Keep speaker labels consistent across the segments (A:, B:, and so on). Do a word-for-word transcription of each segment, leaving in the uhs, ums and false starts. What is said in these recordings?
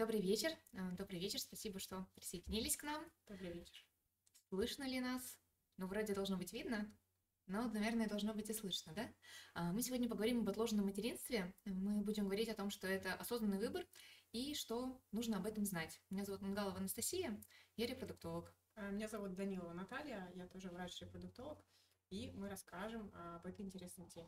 A: Добрый вечер. Э, Добрый вечер. Спасибо, что присоединились к нам.
B: Добрый вечер.
A: Слышно ли нас? Ну, вроде должно быть видно, но, наверное, должно быть и слышно, да? А, Мы сегодня поговорим об отложенном материнстве. Мы будем говорить о том, что это осознанный выбор и что нужно об этом знать. Меня зовут Мангалова Анастасия, я репродуктолог.
B: А, Меня зовут Данилова Наталья, я тоже врач-репродуктолог, и мы расскажем об этой интересной теме.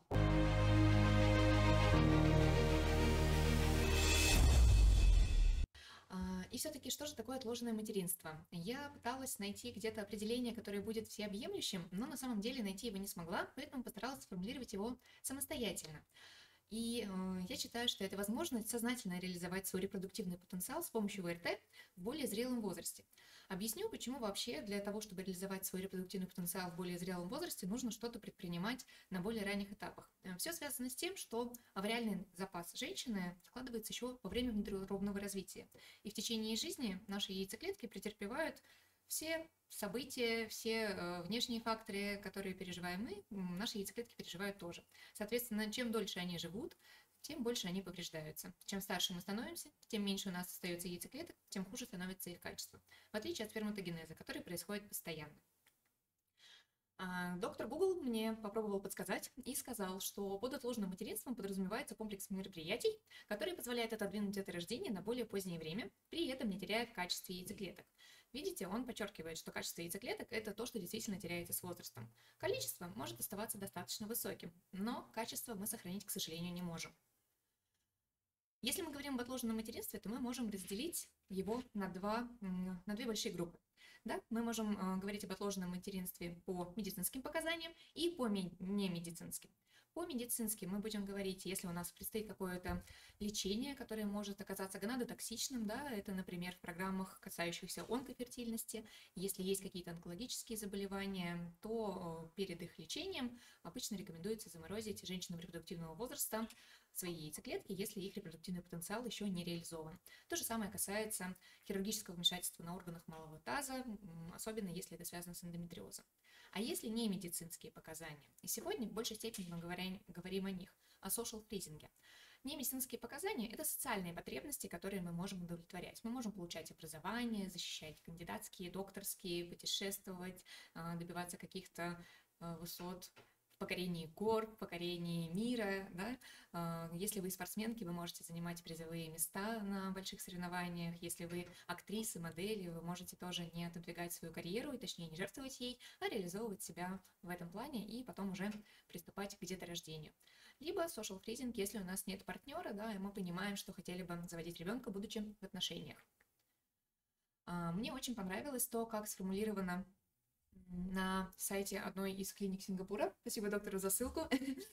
A: А, И все-таки, что же такое отложенное материнство? Я пыталась найти где-то определение, которое будет всеобъемлющим, но на самом деле найти его не смогла, поэтому постаралась сформулировать его самостоятельно. И э, я считаю, что это возможность сознательно реализовать свой репродуктивный потенциал с помощью ВРТ в более зрелом возрасте. Объясню, почему вообще для того, чтобы реализовать свой репродуктивный потенциал в более зрелом возрасте, нужно что-то предпринимать на более ранних этапах. Все связано с тем, что авриальный запас женщины складывается еще во время внутриутробного развития. И в течение жизни наши яйцеклетки претерпевают все события, все э, внешние факторы, которые переживаем мы, наши яйцеклетки переживают тоже. Соответственно, чем дольше они живут, тем больше они повреждаются. Чем старше мы становимся, тем меньше у нас остается яйцеклеток, тем хуже становится их качество. В отличие от сперматогенеза, который происходит постоянно. Доктор Google мне попробовал подсказать и сказал, что под отложенным материнством подразумевается комплекс мероприятий, который позволяет отодвинуть это рождение на более позднее время, при этом не теряя в качестве яйцеклеток. Видите, он подчеркивает, что качество яйцеклеток – это то, что действительно теряется с возрастом. Количество может оставаться достаточно высоким, но качество мы сохранить, к сожалению, не можем. Если мы говорим об отложенном материнстве, то мы можем разделить его на, два, на две большие группы. Да? Мы можем э, говорить об отложенном материнстве по медицинским показаниям и по немедицинским. По медицинским мы будем говорить, если у нас предстоит какое-то лечение, которое может оказаться гонадотоксичным, да, это, например, в программах, касающихся онкофертильности. Если есть какие-то онкологические заболевания, то перед их лечением обычно рекомендуется заморозить женщинам репродуктивного возраста свои яйцеклетки, если их репродуктивный потенциал еще не реализован. То же самое касается хирургического вмешательства на органах малого таза, особенно если это связано с эндометриозом. А если не медицинские показания? И сегодня в большей степени мы говорим, говорим о них, о social freezing. Не медицинские показания – это социальные потребности, которые мы можем удовлетворять. Мы можем получать образование, защищать кандидатские, докторские, путешествовать, добиваться каких-то высот в покорении гор, в покорении мира. Да? Если вы спортсменки, вы можете занимать призовые места на больших соревнованиях. Если вы актрисы, модели, вы можете тоже не отодвигать свою карьеру, и точнее не жертвовать ей, а реализовывать себя в этом плане и потом уже приступать к деторождению. Либо social freezing, если у нас нет партнера, да, и мы понимаем, что хотели бы заводить ребенка, будучи в отношениях. Мне очень понравилось то, как сформулировано на сайте одной из клиник Сингапура, спасибо доктору за ссылку,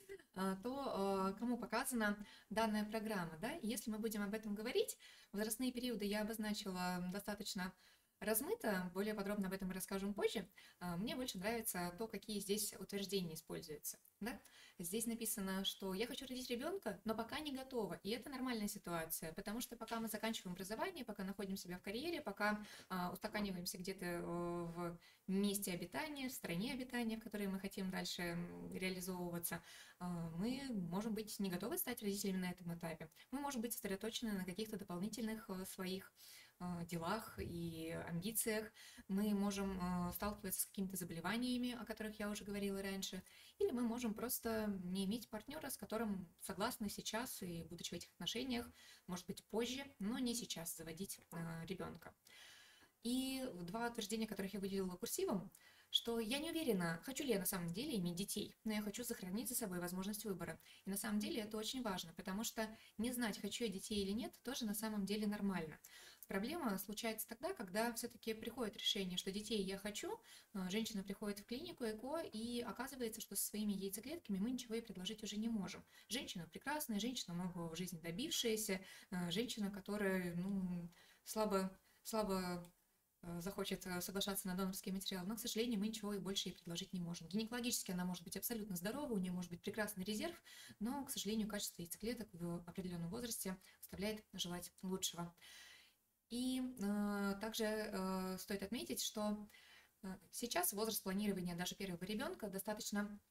A: то кому показана данная программа. Да? Если мы будем об этом говорить, возрастные периоды я обозначила достаточно размыто, более подробно об этом мы расскажем позже. Мне больше нравится то, какие здесь утверждения используются. Да? Здесь написано, что я хочу родить ребенка, но пока не готова. И это нормальная ситуация, потому что пока мы заканчиваем образование, пока находим себя в карьере, пока а, устаканиваемся где-то в месте обитания, в стране обитания, в которой мы хотим дальше реализовываться, а, мы можем быть не готовы стать родителями на этом этапе. Мы можем быть сосредоточены на каких-то дополнительных своих делах и амбициях, мы можем сталкиваться с какими-то заболеваниями, о которых я уже говорила раньше, или мы можем просто не иметь партнера, с которым согласны сейчас и, будучи в этих отношениях, может быть, позже, но не сейчас заводить ребенка. И два утверждения, которых я выделила курсивом, что я не уверена, хочу ли я на самом деле иметь детей, но я хочу сохранить за собой возможность выбора. И на самом деле это очень важно, потому что не знать, хочу я детей или нет, тоже на самом деле нормально. Проблема случается тогда, когда все-таки приходит решение, что детей я хочу, женщина приходит в клинику ЭКО, и оказывается, что со своими яйцеклетками мы ничего ей предложить уже не можем. Женщина прекрасная, женщина многого в жизни добившаяся, женщина, которая ну, слабо, слабо захочет соглашаться на донорский материал, но, к сожалению, мы ничего и больше ей предложить не можем. Гинекологически она может быть абсолютно здорова, у нее может быть прекрасный резерв, но, к сожалению, качество яйцеклеток в определенном возрасте оставляет желать лучшего. И э, также э, стоит отметить, что э, сейчас возраст планирования даже первого ребенка достаточно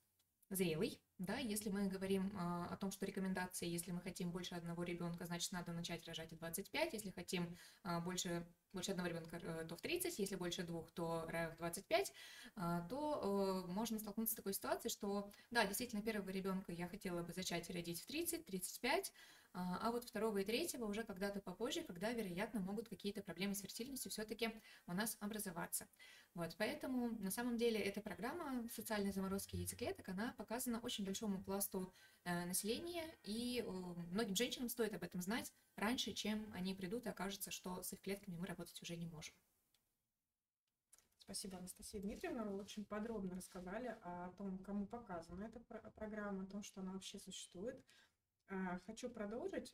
A: зрелый, да, если мы говорим а, о том, что рекомендации, если мы хотим больше одного ребенка, значит, надо начать рожать в двадцать пять, если хотим а, больше, больше одного ребенка, э, то в тридцать, если больше двух, то в двадцать пять, а, то э, можно столкнуться с такой ситуацией, что, да, действительно, первого ребенка я хотела бы зачать и родить в тридцать тридцать пять, а, а вот второго и третьего уже когда-то попозже, когда, вероятно, могут какие-то проблемы с фертильностью все-таки у нас образоваться. Вот, поэтому на самом деле эта программа социальной заморозки яйцеклеток, она показана очень большому пласту э, населения, и э, многим женщинам стоит об этом знать раньше, чем они придут и окажется, что с их клетками мы работать уже не можем.
B: Спасибо, Анастасия Дмитриевна. Вы очень подробно рассказали о том, кому показана эта программа, о том, что она вообще существует. Хочу продолжить.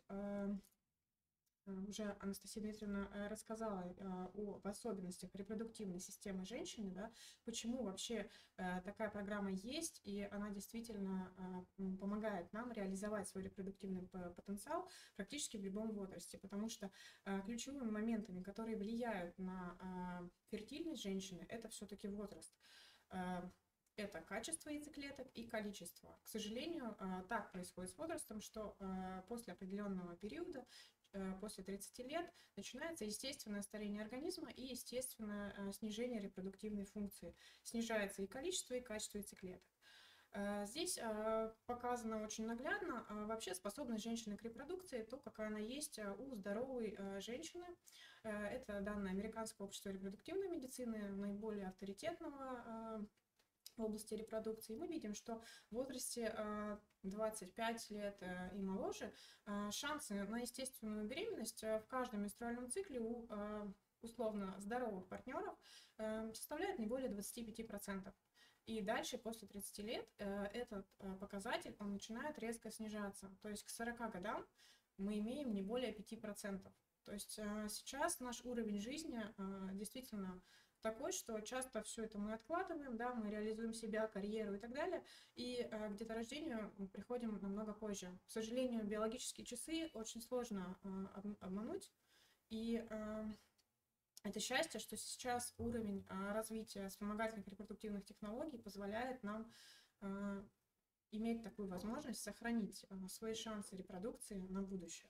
B: Уже Анастасия Дмитриевна рассказала об особенностях репродуктивной системы женщины, да, почему вообще такая программа есть, и она действительно помогает нам реализовать свой репродуктивный потенциал практически в любом возрасте, потому что ключевыми моментами, которые влияют на фертильность женщины, это все-таки возраст. Это качество яйцеклеток и количество. К сожалению, так происходит с возрастом, что после определенного периода, после тридцати лет, начинается естественное старение организма и естественное снижение репродуктивной функции. Снижается и количество, и качество яйцеклеток. Здесь показано очень наглядно вообще способность женщины к репродукции, то, какая она есть у здоровой женщины. Это данные Американского общества репродуктивной медицины, наиболее авторитетного в области репродукции. Мы видим, что в возрасте двадцати пяти лет и моложе шансы на естественную беременность в каждом менструальном цикле у условно здоровых партнеров составляет не более двадцати пяти процентов. И дальше, после тридцати лет, этот показатель он начинает резко снижаться. То есть к сорока годам мы имеем не более пяти процентов. То есть сейчас наш уровень жизни действительно такой, что часто все это мы откладываем, да, мы реализуем себя, карьеру и так далее, и э, к деторождению мы приходим намного позже. К сожалению, биологические часы очень сложно э, обмануть, и э, это счастье, что сейчас уровень э, развития вспомогательных репродуктивных технологий позволяет нам э, иметь такую возможность сохранить э, свои шансы репродукции на будущее.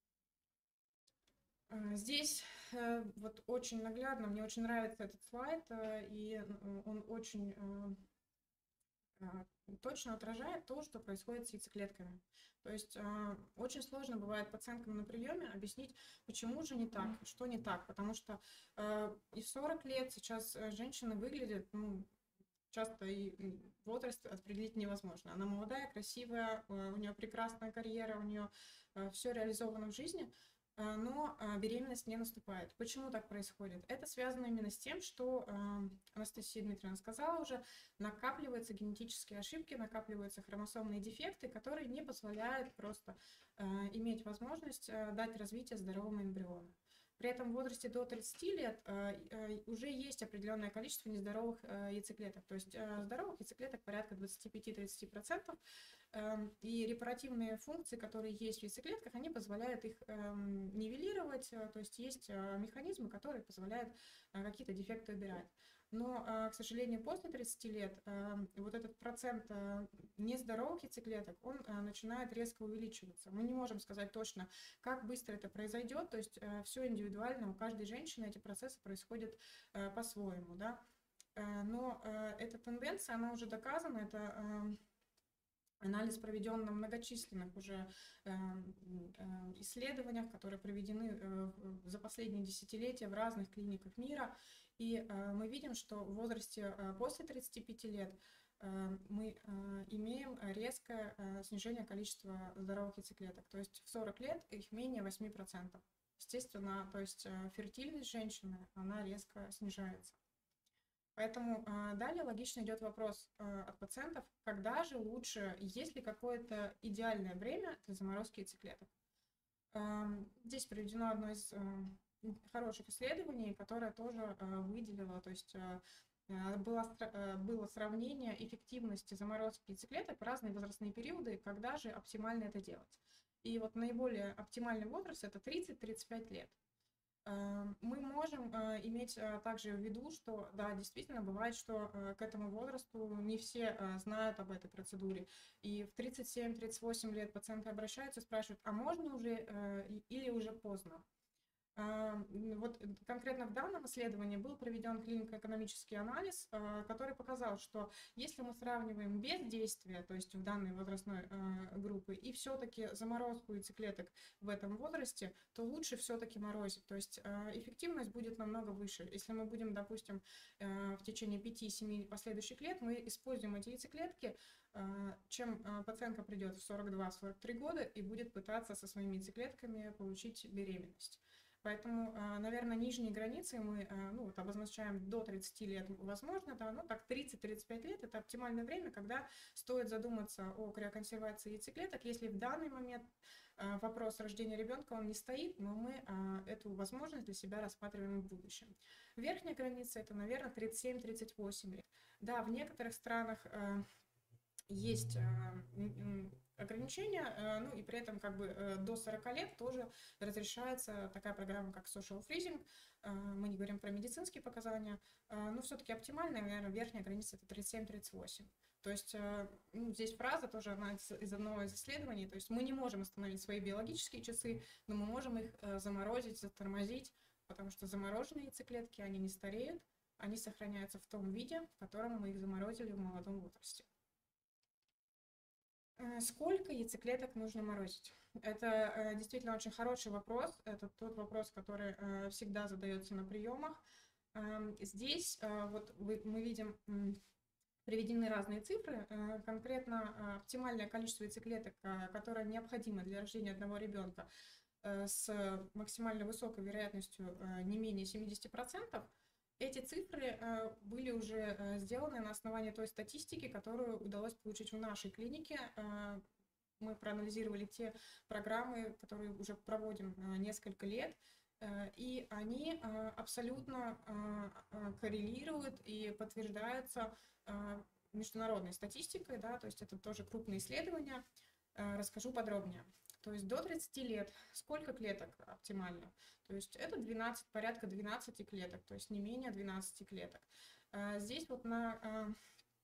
B: Здесь вот очень наглядно, мне очень нравится этот слайд, и он очень точно отражает то, что происходит с яйцеклетками. То есть очень сложно бывает пациенткам на приеме объяснить, почему же не так, что не так, потому что и в сорок лет сейчас женщина выглядит, ну, часто и возраст определить невозможно. Она молодая, красивая, у нее прекрасная карьера, у нее все реализовано в жизни, но беременность не наступает. Почему так происходит? Это связано именно с тем, что Анастасия Дмитриевна сказала уже, накапливаются генетические ошибки, накапливаются хромосомные дефекты, которые не позволяют просто иметь возможность дать развитие здоровому эмбриону. При этом в возрасте до тридцати лет уже есть определенное количество нездоровых яйцеклеток. То есть здоровых яйцеклеток порядка двадцати пяти — тридцати процентов. И репаративные функции, которые есть в яйцеклетках, они позволяют их нивелировать. То есть есть механизмы, которые позволяют какие-то дефекты убирать. Но, к сожалению, после тридцати лет вот этот процент нездоровых яйцеклеток, он начинает резко увеличиваться. Мы не можем сказать точно, как быстро это произойдет, то есть все индивидуально, у каждой женщины эти процессы происходят по-своему, да. Но эта тенденция, она уже доказана, это анализ проведен на многочисленных уже исследованиях, которые проведены за последние десятилетия в разных клиниках мира. И мы видим, что в возрасте после тридцати пяти лет мы имеем резкое снижение количества здоровых яйцеклеток. То есть в сорок лет их менее восьми процентов. Естественно, то есть фертильность женщины, она резко снижается. Поэтому далее логично идет вопрос от пациентов, когда же лучше, есть ли какое-то идеальное время для заморозки яйцеклеток. Здесь приведено одно из хороших исследований, которое тоже выделило, то есть было, было сравнение эффективности заморозки яйцеклеток в разные возрастные периоды, когда же оптимально это делать. И вот наиболее оптимальный возраст это тридцать — тридцать пять лет. Э, Мы можем э, иметь э, также в виду, что, да, действительно бывает, что э, к этому возрасту не все э, знают об этой процедуре. И в тридцать семь тридцать восемь лет пациенты обращаются и спрашивают, а можно уже э, и- или уже поздно? А, м, Вот э, конкретно в данном исследовании был проведен клинико-экономический анализ, а, который показал, что если мы сравниваем без действия, то есть в данной возрастной а, группы, и все-таки заморозку яйцеклеток в этом возрасте, то лучше все-таки морозить. То есть а, эффективность будет намного выше. Если мы будем, допустим, а, в течение пяти-семи последующих лет, мы используем эти яйцеклетки, а, чем а, пациентка придет в сорок два сорок три года и будет пытаться со своими яйцеклетками получить беременность. Поэтому, а, наверное, нижние границы мы а, ну, вот обозначаем до тридцати лет, возможно, да, ну так тридцать тридцать пять лет – это оптимальное время, когда стоит задуматься о криоконсервации яйцеклеток, если в данный момент а, вопрос рождения ребенка, он не стоит, но мы а, эту возможность для себя рассматриваем в будущем. Верхняя граница – это, наверное, тридцать семь тридцать восемь лет. Да, в некоторых странах а, есть ограничения, э, ну и при этом как бы э, до сорока лет тоже разрешается такая программа, как social freezing. Э, Мы не говорим про медицинские показания, э, но все-таки оптимальная, наверное, верхняя граница это тридцать семь тридцать восемь. То есть э, ну, здесь фраза тоже она из, из одного из исследований, то есть мы не можем остановить свои биологические часы, но мы можем их э, заморозить, затормозить, потому что замороженные яйцеклетки, они не стареют, они сохраняются в том виде, в котором мы их заморозили в молодом возрасте. Э, Сколько яйцеклеток нужно морозить? Это э, действительно очень хороший вопрос. Это тот вопрос, который э, всегда задается на приемах. Эм, Здесь э, вот вы- мы видим м, приведены разные цифры. Э, Конкретно э, оптимальное количество яйцеклеток, э, которое необходимо для рождения одного ребенка э, с максимально высокой вероятностью э, не менее семидесяти процентов, эти цифры э, были уже э, сделаны на основании той статистики, которую удалось получить в нашей клинике. Э, Мы проанализировали те программы, которые уже проводим э, несколько лет, э, и они э, абсолютно э, э, коррелируют и подтверждаются э, международной статистикой, да, то есть это тоже крупные исследования. Э, Расскажу подробнее. То есть до тридцати лет сколько клеток оптимально? То есть это двенадцать, порядка двенадцати клеток, то есть не менее двенадцати клеток. Э, Здесь вот на э,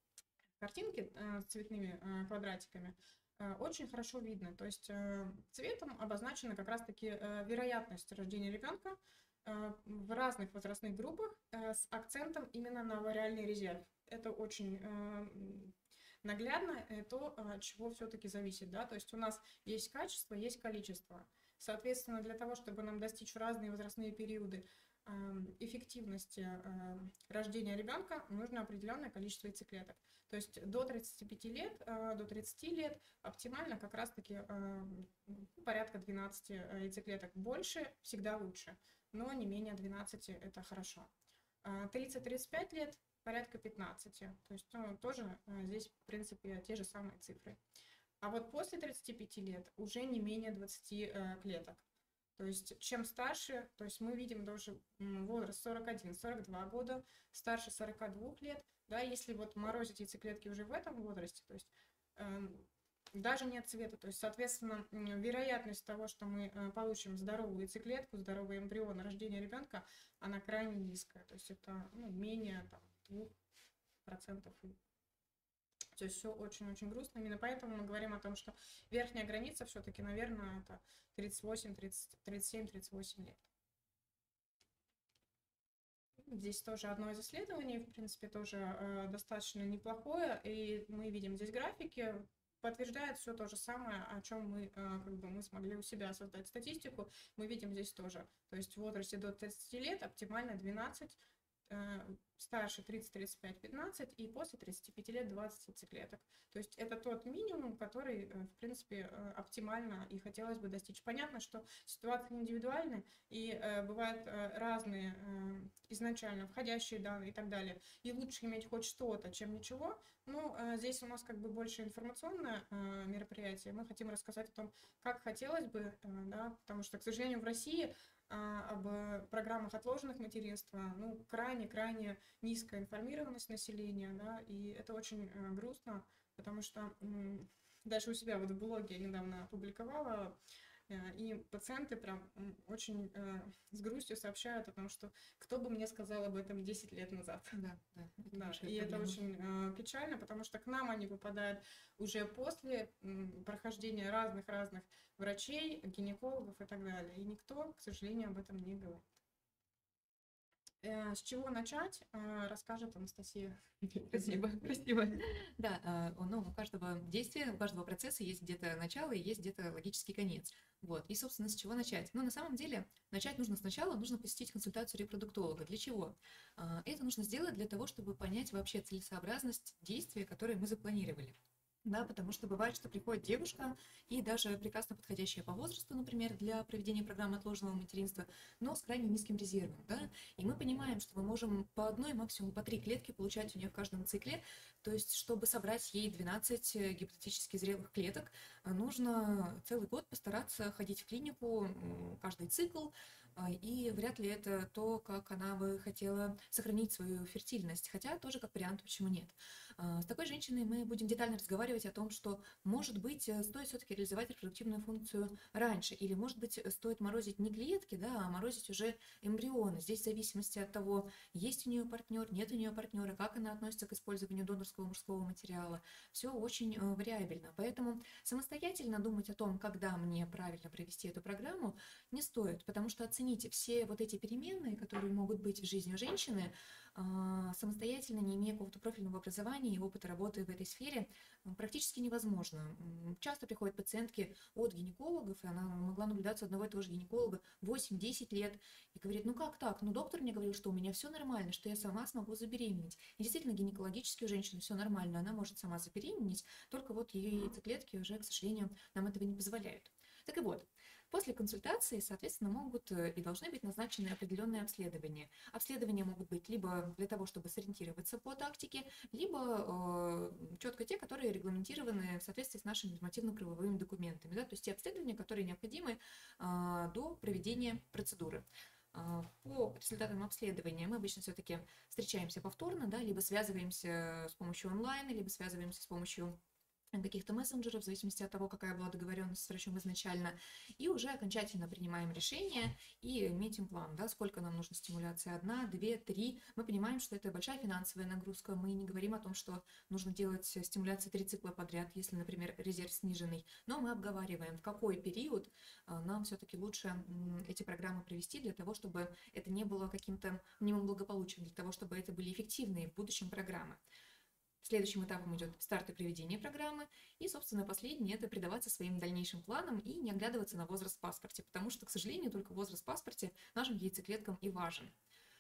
B: картинке э, с цветными э, квадратиками э, очень хорошо видно. То есть э, цветом обозначена как раз-таки э, вероятность рождения ребенка э, в разных возрастных группах э, с акцентом именно на вариальный резерв. Это очень э, наглядно, э, то, от чего все-таки зависит. Да? То есть у нас есть качество, есть количество. Соответственно, для того, чтобы нам достичь в разные возрастные периоды э, эффективности э, рождения ребенка, нужно определенное количество яйцеклеток. То есть до тридцати пяти лет, э, до тридцати лет оптимально как раз-таки э, порядка двенадцати яйцеклеток. Больше всегда лучше, но не менее двенадцати это хорошо. тридцать тридцать пять лет порядка пятнадцати. То есть ну, тоже э, здесь, в принципе, те же самые цифры. А вот после тридцати пяти лет уже не менее двадцати э, клеток. То есть чем старше, то есть мы видим даже возраст сорок один сорок два года, старше сорока двух лет, да, если вот морозить яйцеклетки уже в этом возрасте, то есть э, даже нет цвета, то есть, соответственно, вероятность того, что мы э, получим здоровую яйцеклетку, здоровый эмбрион рождения ребенка, она крайне низкая, то есть это ну, менее там, двух процентов. То есть все очень-очень грустно. Именно поэтому мы говорим о том, что верхняя граница все-таки, наверное, это тридцать восемь, тридцать, тридцать семь, тридцать восемь лет. Здесь тоже одно из исследований, в принципе, тоже э, достаточно неплохое. И мы видим здесь графики, подтверждает все то же самое, о чем мы, э, как бы мы смогли у себя создать статистику. Мы видим здесь тоже. То есть в возрасте до тридцати лет оптимально двенадцать, старше тридцать тридцать пять пятнадцать и после тридцати пяти лет двадцать яйцеклеток. То есть это тот минимум, который, в принципе, оптимально и хотелось бы достичь. Понятно, что ситуации индивидуальны и бывают разные изначально входящие данные и так далее. И лучше иметь хоть что-то, чем ничего. Но здесь у нас как бы больше информационное мероприятие. Мы хотим рассказать о том, как хотелось бы, да, потому что, к сожалению, в России об программах отложенных материнства, ну, крайне-крайне низкая информированность населения, да, и это очень э, грустно, потому что м, даже у себя вот в блоге недавно опубликовала Э, И пациенты прям м, очень э, с грустью сообщают о том, что кто бы мне сказал об этом десять лет назад.
A: Да, да, это
B: Да,
A: большая
B: и это
A: проблема.
B: очень э, печально, потому что к нам они попадают уже после м, прохождения разных-разных врачей, гинекологов и так далее. И никто, к сожалению, об этом не говорит. Э, С чего начать, э, расскажет Анастасия.
A: Спасибо, спасибо. Да, а, ну, у каждого действия, у каждого процесса есть где-то начало и есть где-то логический конец. Вот. И, собственно, с чего начать? Ну, на самом деле, начать нужно сначала, нужно посетить консультацию репродуктолога. Для чего? А, Это нужно сделать для того, чтобы понять вообще целесообразность действия, которое мы запланировали. Да, потому что бывает, что приходит девушка, и даже прекрасно подходящая по возрасту, например, для проведения программы отложенного материнства, но с крайне низким резервом, да, и мы понимаем, что мы можем по одной, максимум по три клетки получать у нее в каждом цикле, то есть, чтобы собрать ей двенадцать э, гипотетически зрелых клеток, а, нужно целый год постараться ходить в клинику м, каждый цикл, а, и вряд ли это то, как она бы хотела сохранить свою фертильность, хотя тоже как вариант, почему нет. А, С такой женщиной мы будем детально разговаривать о том, что, может быть, э, стоит все-таки реализовать репродуктивную функцию раньше, или, может быть, э, стоит морозить не клетки, да, а морозить уже эмбрионы. Здесь в зависимости от того, есть у нее партнер, нет у нее партнера, как она относится к использованию донорского мужского материала. Все очень э, вариабельно. Поэтому самостоятельно думать о том, когда мне правильно провести эту программу, не стоит, потому что оценить все вот эти переменные, которые могут быть в жизни у женщины, а, самостоятельно, не имея какого-то профильного образования и опыта работы в этой сфере, м, практически невозможно. М, Часто приходят пациентки от гинекологов, и она могла наблюдаться у одного и того же гинеколога восемь-десять лет, и говорит: ну как так? Ну доктор мне говорил, что у меня все нормально, что я сама смогу забеременеть. И действительно, гинекологически у женщины все нормально, она может сама забеременеть, только вот ее яйцеклетки уже, к сожалению, нам этого не позволяют. Так и вот, после консультации, соответственно, могут э, и должны быть назначены определенные обследования. Обследования могут быть либо для того, чтобы сориентироваться по тактике, либо э, четко те, которые регламентированы в соответствии с нашими нормативно-правовыми документами. Да? То есть те обследования, которые необходимы э, до проведения процедуры. А, По результатам обследования мы обычно все-таки встречаемся повторно, да, либо связываемся с помощью онлайн, либо связываемся с помощью каких-то мессенджеров, в зависимости от того, какая была договоренность с врачом изначально, и уже окончательно принимаем решение и метим план, да, сколько нам нужно стимуляции, одна, две, три. Мы понимаем, что это большая финансовая нагрузка, мы не говорим о том, что нужно делать стимуляции три цикла подряд, если, например, резерв сниженный, но мы обговариваем, в какой период а, нам все-таки лучше м, эти программы провести для того, чтобы это не было каким-то мнимым благополучием, для того, чтобы это были эффективные в будущем программы. Следующим этапом идет старт и проведение программы. И, собственно, последний – это предаваться своим дальнейшим планам и не оглядываться на возраст в паспорте, потому что, к сожалению, только возраст в паспорте нашим яйцеклеткам и важен.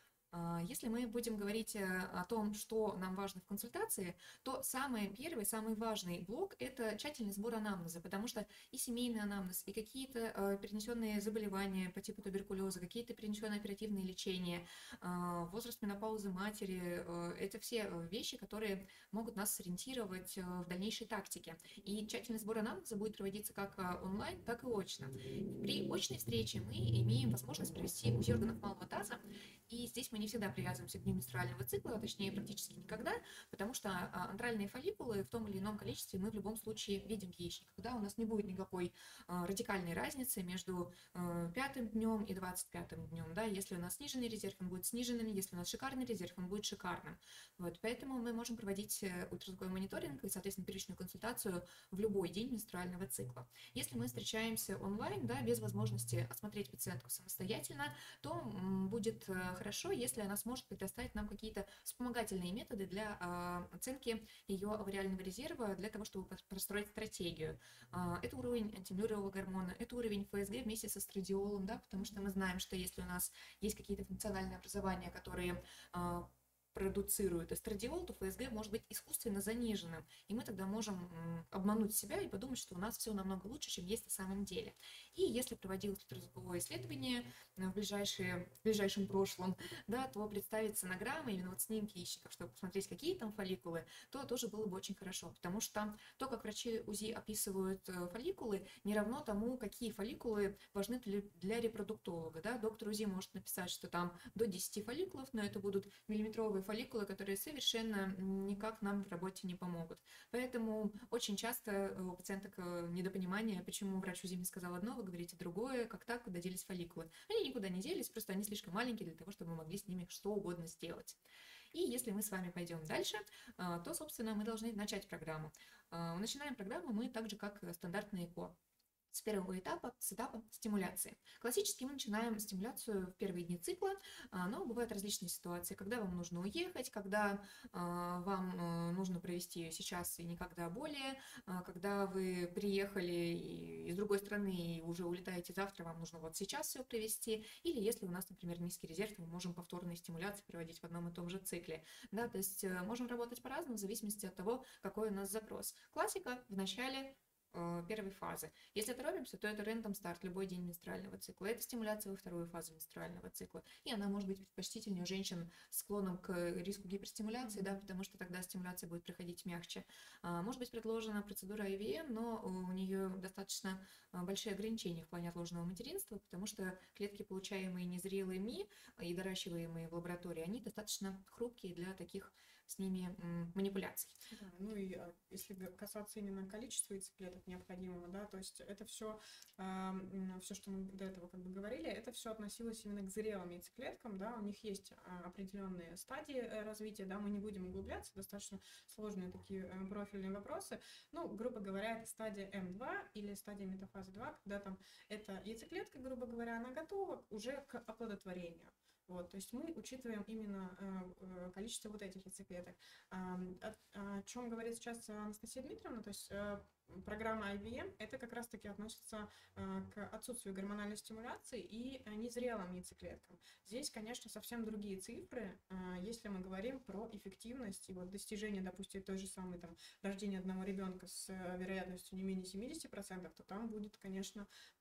A: А, Если мы будем говорить э, о том, что нам важно в консультации, то самый первый, самый важный блок – это тщательный сбор анамнеза, потому что и семейный анамнез, и какие-то э, перенесенные заболевания по типу туберкулеза, какие-то перенесенные оперативные лечения, э, возраст менопаузы матери э, – это все э, вещи, которые могут нас сориентировать э, в дальнейшей тактике. И тщательный сбор анамнеза будет проводиться как э, онлайн, так и очно. При очной встрече мы имеем возможность провести УЗИ органов малого таза, и здесь мы не всегда привязываемся к дню менструального цикла, а точнее практически никогда, потому что а, антральные фолликулы в том или ином количестве мы в любом случае видим в яичниках. Да, у нас не будет никакой а, радикальной разницы между а, пятым днем и двадцать пятым днем. Да? Если у нас сниженный резерв, он будет сниженным, если у нас шикарный резерв, он будет шикарным. Вот, поэтому мы можем проводить ультразвуковой мониторинг и, соответственно, первичную консультацию в любой день менструального цикла. Если мы встречаемся онлайн, да, без возможности осмотреть пациентку самостоятельно, то м, будет хорошо, если она сможет предоставить нам какие-то вспомогательные методы для э, оценки ее авариального резерва, для того, чтобы простроить стратегию. Э, это уровень антимюллерового гормона, это уровень ФСГ вместе со эстрадиолом, да, потому что мы знаем, что если у нас есть какие-то функциональные образования, которые э, продуцирует эстрадиол, то ФСГ может быть искусственно заниженным, и мы тогда можем обмануть себя и подумать, что у нас все намного лучше, чем есть на самом деле. И если проводилось ультразвуковое исследование в, ближайшие, в ближайшем прошлом, да, то представить сонограммы, именно вот снимки яичников, чтобы посмотреть, какие там фолликулы, то тоже было бы очень хорошо, потому что то, как врачи УЗИ описывают фолликулы, не равно тому, какие фолликулы важны для репродуктолога. Да? Доктор УЗИ может написать, что там до десяти фолликулов, но это будут миллиметровые фолликулы, которые совершенно никак нам в работе не помогут. Поэтому очень часто у пациенток недопонимание, почему врач УЗИ мне сказал одно, вы говорите другое, как так, куда делись фолликулы. Они никуда не делись, просто они слишком маленькие для того, чтобы мы могли с ними что угодно сделать. И если мы с вами пойдем дальше, то, собственно, мы должны начать программу. Начинаем программу мы так же, как стандартный ЭКО. С первого этапа, с этапа стимуляции. Классически мы начинаем стимуляцию в первые дни цикла, но бывают различные ситуации, когда вам нужно уехать, когда вам нужно провести ее сейчас и никогда более, когда вы приехали из другой страны и уже улетаете завтра, вам нужно вот сейчас все провести, или если у нас, например, низкий резерв, мы можем повторные стимуляции проводить в одном и том же цикле. Да, то есть можем работать по-разному в зависимости от того, какой у нас запрос. Классика в начале первой фазы. Если торопимся, то это рэндом старт, любой день менструального цикла. Это стимуляция во вторую фазу менструального цикла. И она может быть предпочтительнее у женщин с склоном к риску гиперстимуляции, mm-hmm. да, потому что тогда стимуляция будет проходить мягче. Может быть предложена процедура ай ви эм, но у нее достаточно большие ограничения в плане отложенного материнства, потому что клетки, получаемые незрелыми и доращиваемые в лаборатории, они достаточно хрупкие для таких с ними манипуляций.
B: Да, ну и если касаться именно количества яйцеклеток необходимого, да, то есть это все, э, все, что мы до этого как бы говорили, это все относилось именно к зрелым яйцеклеткам, да, у них есть определенные стадии развития, да, мы не будем углубляться, достаточно сложные такие профильные вопросы, ну, грубо говоря, это стадия эм два или стадия метафазы два, когда там эта яйцеклетка, грубо говоря, она готова уже к оплодотворению. Вот, то есть мы учитываем именно э, количество вот этих яйцеклеток. А, о, о чем говорит сейчас Анастасия Дмитриевна, то есть э, программа ай ви эм, это как раз-таки относится э, к отсутствию гормональной стимуляции и э, незрелым яйцеклеткам. Здесь, конечно, совсем другие цифры, э, если мы говорим про эффективность и вот достижение, допустим, той же самой там рождения одного ребенка с э, вероятностью не менее семидесяти процентов, то там будет, конечно,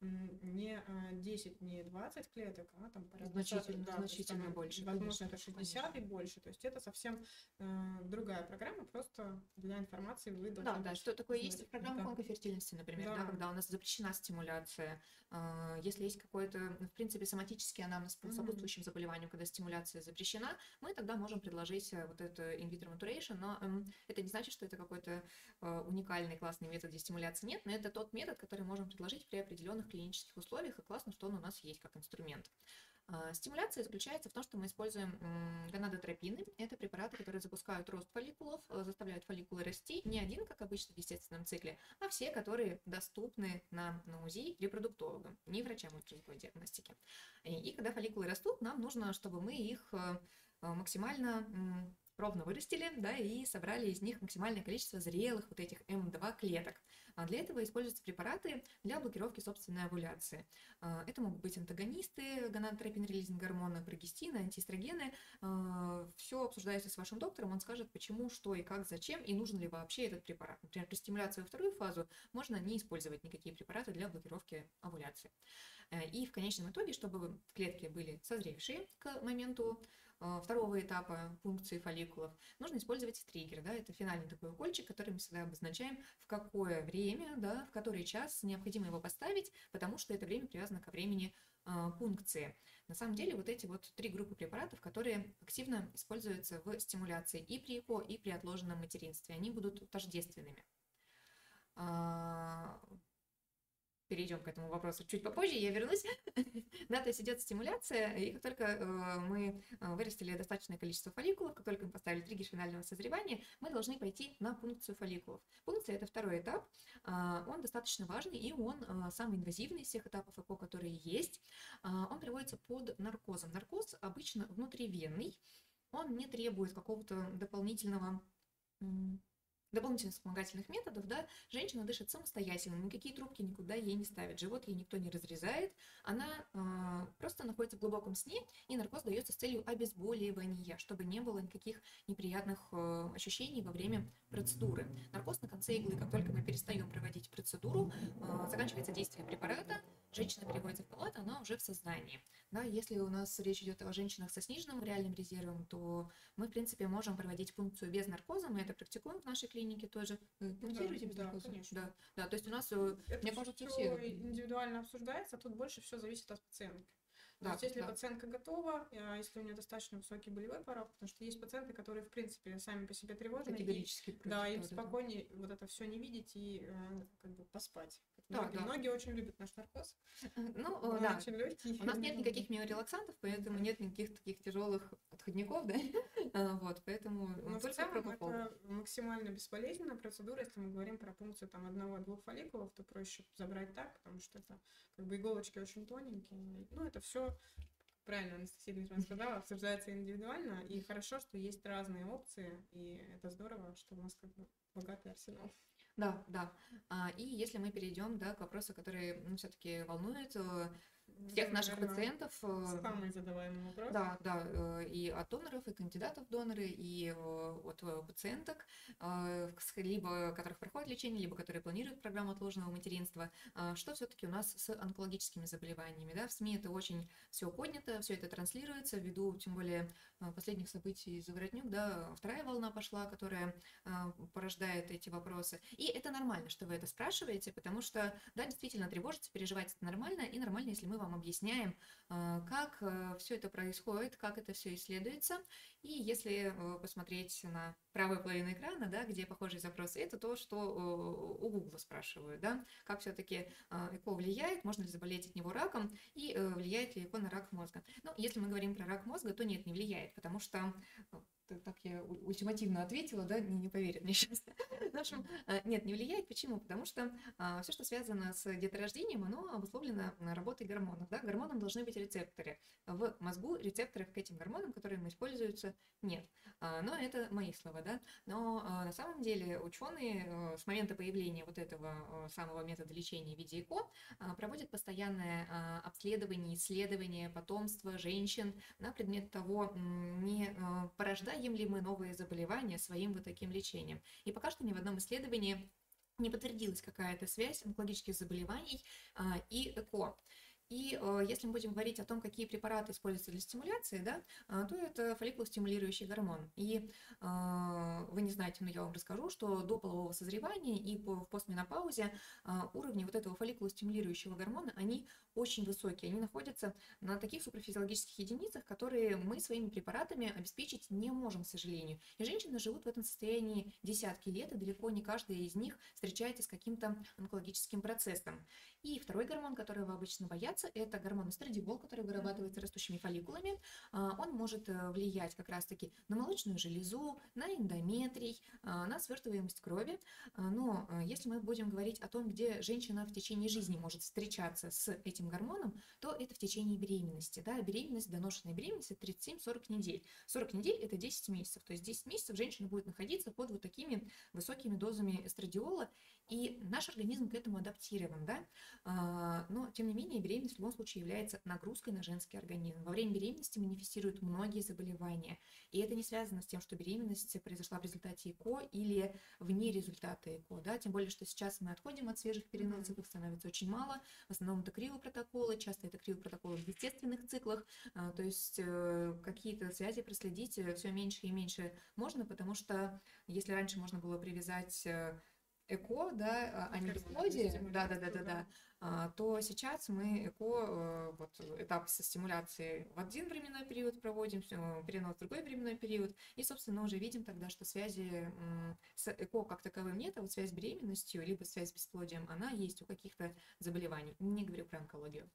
B: не десять, не двадцать клеток, а там порядка
A: значительно, да, значительно там, больше.
B: Возможно, конечно, это шестьдесят конечно. И больше. То есть это совсем э, другая программа, просто для информации вы должны...
A: Да, да, что такое знать. Есть программа да. онкофертильности, например, да. Да, когда у нас запрещена стимуляция. Э, если есть какой-то, в принципе, соматический анамнез по сопутствующим mm-hmm. заболеваниям, когда стимуляция запрещена, мы тогда можем предложить вот это in-vitro maturation, но э, это не значит, что это какой-то э, уникальный классный метод, где стимуляции нет, но это тот метод, который можем предложить при определенных клинических условиях, и классно, что он у нас есть как инструмент. Стимуляция заключается в том, что мы используем гонадотропины. Это препараты, которые запускают рост фолликулов, заставляют фолликулы расти. Не один, как обычно в естественном цикле, а все, которые доступны нам на УЗИ репродуктологам, не врачам ультразвуковой диагностики. И когда фолликулы растут, нам нужно, чтобы мы их максимально ровно вырастили, да, и собрали из них максимальное количество зрелых вот этих эм два клеток. А для этого используются препараты для блокировки собственной овуляции. Это могут быть антагонисты, гонадотропин-релизинг гормона, прогестины, антиэстрогены. Все обсуждается с вашим доктором, он скажет, почему, что и как, зачем, и нужен ли вообще этот препарат. Например, при стимуляции во вторую фазу можно не использовать никакие препараты для блокировки овуляции. И в конечном итоге, чтобы клетки были созревшие к моменту второго этапа пункции фолликулов, нужно использовать триггер. Да, это финальный такой укольчик, который мы всегда обозначаем, в какое время, да, в который час необходимо его поставить, потому что это время привязано ко времени э, пункции. На самом деле вот эти вот три группы препаратов, которые активно используются в стимуляции и при ЭКО, и при отложенном материнстве, они будут тождественными. Перейдем к этому вопросу чуть попозже, я вернусь. Да, то есть идет стимуляция, и как только э, мы вырастили достаточное количество фолликулов, как только мы поставили триггер финального созревания, мы должны пойти на пункцию фолликулов. Пункция – это второй этап, э, он достаточно важный, и он э, самый инвазивный из всех этапов ЭКО, которые есть. Э, он проводится под наркозом. Наркоз обычно внутривенный, он не требует какого-то дополнительного... дополнительных вспомогательных методов, да, женщина дышит самостоятельно, никакие трубки никуда ей не ставят, живот ей никто не разрезает, она э, просто находится в глубоком сне, и наркоз дается с целью обезболивания, чтобы не было никаких неприятных э, ощущений во время процедуры. Наркоз на конце иглы, как только мы перестаем проводить процедуру, э, заканчивается действие препарата, женщина переводится в палату, она уже в сознании. Да, если у нас речь идет о женщинах со сниженным реальным резервом, то мы, в принципе, можем проводить пункцию без наркоза, мы это практикуем в нашей клинике тоже. Пунктируете без
B: да,
A: наркоза?
B: Конечно.
A: Да, да, то есть у нас,
B: это
A: мне кажется,
B: все
A: все...
B: индивидуально обсуждается, а тут больше все зависит от пациентки. То есть если
A: да.
B: пациентка готова, а если у нее достаточно высокий болевой порог, потому что есть пациенты, которые, в принципе, сами по себе тревожны, и,
A: Категорически против.
B: да, им
A: да, да, да.
B: спокойнее вот это все не видеть и э, как бы поспать.
A: Да,
B: Многие,
A: да.
B: многие очень любят наш наркоз.
A: Ну,
B: Он
A: да.
B: очень легкий.
A: У нас нет никаких миорелаксантов, поэтому нет никаких таких тяжелых отходников, да, А, вот, поэтому
B: Но в
A: только
B: целом
A: пропофол.
B: это максимально бесполезная процедура. Если мы говорим про пункцию там одного-двух фолликулов, то проще забрать так, потому что это как бы иголочки очень тоненькие. Ну, это все, правильно Анастасия Дмитриевна сказала, обсуждается индивидуально. И хорошо, что есть разные опции, и это здорово, что у нас как бы богатый арсенал.
A: Да, да. А, и если мы перейдем, да, к вопросу, который, ну, все-таки волнует э, всех
B: Это,
A: наших
B: наверное,
A: пациентов, э,
B: самый задаваемый вопрос.
A: да, да, э, и от доноров, и кандидатов в доноры, и э, от э, пациенток, э, с- либо которых проходит лечение, либо которые планируют программу отложенного материнства, а, что все-таки у нас с онкологическими заболеваниями, да, в СМИ это очень все поднято, все это транслируется, ввиду, тем более, э, последних событий из Заворотнюк, да, вторая волна пошла, которая э, порождает эти вопросы. И это нормально, что вы это спрашиваете, потому что, да, действительно, тревожиться, переживать это нормально, и нормально, если мы вам объясняем, э, как все это происходит, как это все исследуется. И если э, посмотреть на правую половину экрана, да, где похожие запросы, это то, что э, у Гугла спрашивают, да, как все-таки ЭКО влияет, можно ли заболеть от него раком, и э, влияет ли ЭКО на рак мозга. Ну, если мы говорим про рак мозга, то нет, не влияет, потому что так я ультимативно ответила, да, не, не поверят мне сейчас. В общем, нет, не влияет. Почему? Потому что а, все, что связано с деторождением, оно обусловлено работой гормонов. Да? Гормонам должны быть рецепторы. В мозгу рецепторов к этим гормонам, которые используются, нет. А, но это мои слова, да. Но а, на самом деле ученые а, с момента появления вот этого а, самого метода лечения в виде ЭКО а, проводят постоянное а, обследование, исследование потомства женщин на предмет того, не а, порождает ли мы новые заболевания своим вот таким лечением. И пока что ни в одном исследовании не подтвердилась какая-то связь онкологических заболеваний а, и ЭКО. И э, если мы будем говорить о том, какие препараты используются для стимуляции, да, э, то это фолликулостимулирующий гормон. И э, вы не знаете, но я вам расскажу, что до полового созревания и по, в постменопаузе э, уровни вот этого фолликулостимулирующего гормона, они очень высокие. Они находятся на таких суперфизиологических единицах, которые мы своими препаратами обеспечить не можем, к сожалению. И женщины живут в этом состоянии десятки лет, и далеко не каждая из них встречается с каким-то онкологическим процессом. И второй гормон, которого обычно боятся, это гормон эстрадиол, который вырабатывается растущими фолликулами. Он может влиять как раз-таки на молочную железу, на эндометрий, на свертываемость крови. Но если мы будем говорить о том, где женщина в течение жизни может встречаться с этим гормоном, то это в течение беременности. Да? Беременность, доношенная беременность – это тридцать семь - сорок недель. сорок недель – это десять месяцев. То есть десять месяцев женщина будет находиться под вот такими высокими дозами эстрадиола, и наш организм к этому адаптирован. Да? Но, тем не менее, беременность в любом случае является нагрузкой на женский организм. Во время беременности манифестируют многие заболевания. И это не связано с тем, что беременность произошла в результате ЭКО или вне результата ЭКО. Да? Тем более, что сейчас мы отходим от свежих перинатов, циклов становится очень мало. В основном это криопротоколы, часто это криопротоколы в естественных циклах. То есть какие-то связи проследить все меньше и меньше можно, потому что если раньше можно было привязать ЭКО, да, а не бесплодие, да, да, да, да, да, то сейчас мы ЭКО, вот этап со стимуляцией в один временной период проводим, перенос в другой временной период, и, собственно, уже видим тогда, что связи с ЭКО как таковым нет, а вот связь с беременностью, либо связь с бесплодием, она есть у каких-то заболеваний, не говорю про онкологию.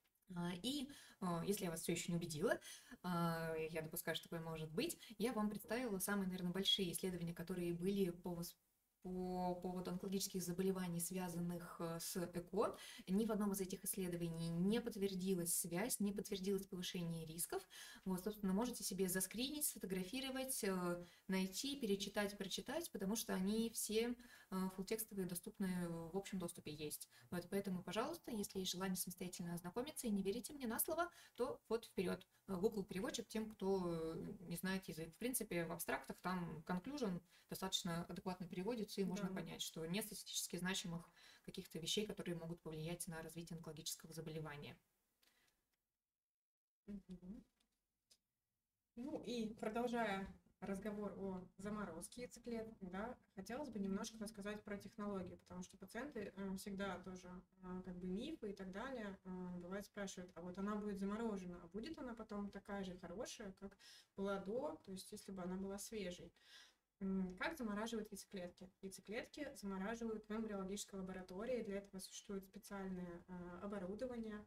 A: И если я вас все еще не убедила, я допускаю, что такое может быть, я вам представила самые, наверное, большие исследования, которые были по по поводу онкологических заболеваний, связанных с ЭКО. Ни в одном из этих исследований не подтвердилась связь, не подтвердилось повышение рисков. Вот, собственно, можете себе заскринить, сфотографировать, найти, перечитать, прочитать, потому что они все фуллтекстовые, доступны в общем доступе есть. Вот, поэтому, пожалуйста, если есть желание самостоятельно ознакомиться и не верите мне на слово, то вот вперед. Google переводчик тем, кто не знает язык. В принципе, в абстрактах там conclusion достаточно адекватно переводится, и можно да. понять, что нет статистически значимых каких-то вещей, которые могут повлиять на развитие онкологического заболевания.
B: Угу. Ну и продолжая разговор о заморозке яйцеклеток, да, хотелось бы немножко рассказать про технологии, потому что пациенты э, всегда тоже э, как бы мифы и так далее, э, бывает спрашивают, а вот она будет заморожена, а будет она потом такая же хорошая, как была до, то есть если бы она была свежей. Как замораживают яйцеклетки? Яйцеклетки замораживают в эмбриологической лаборатории, для этого существует специальное э, оборудование,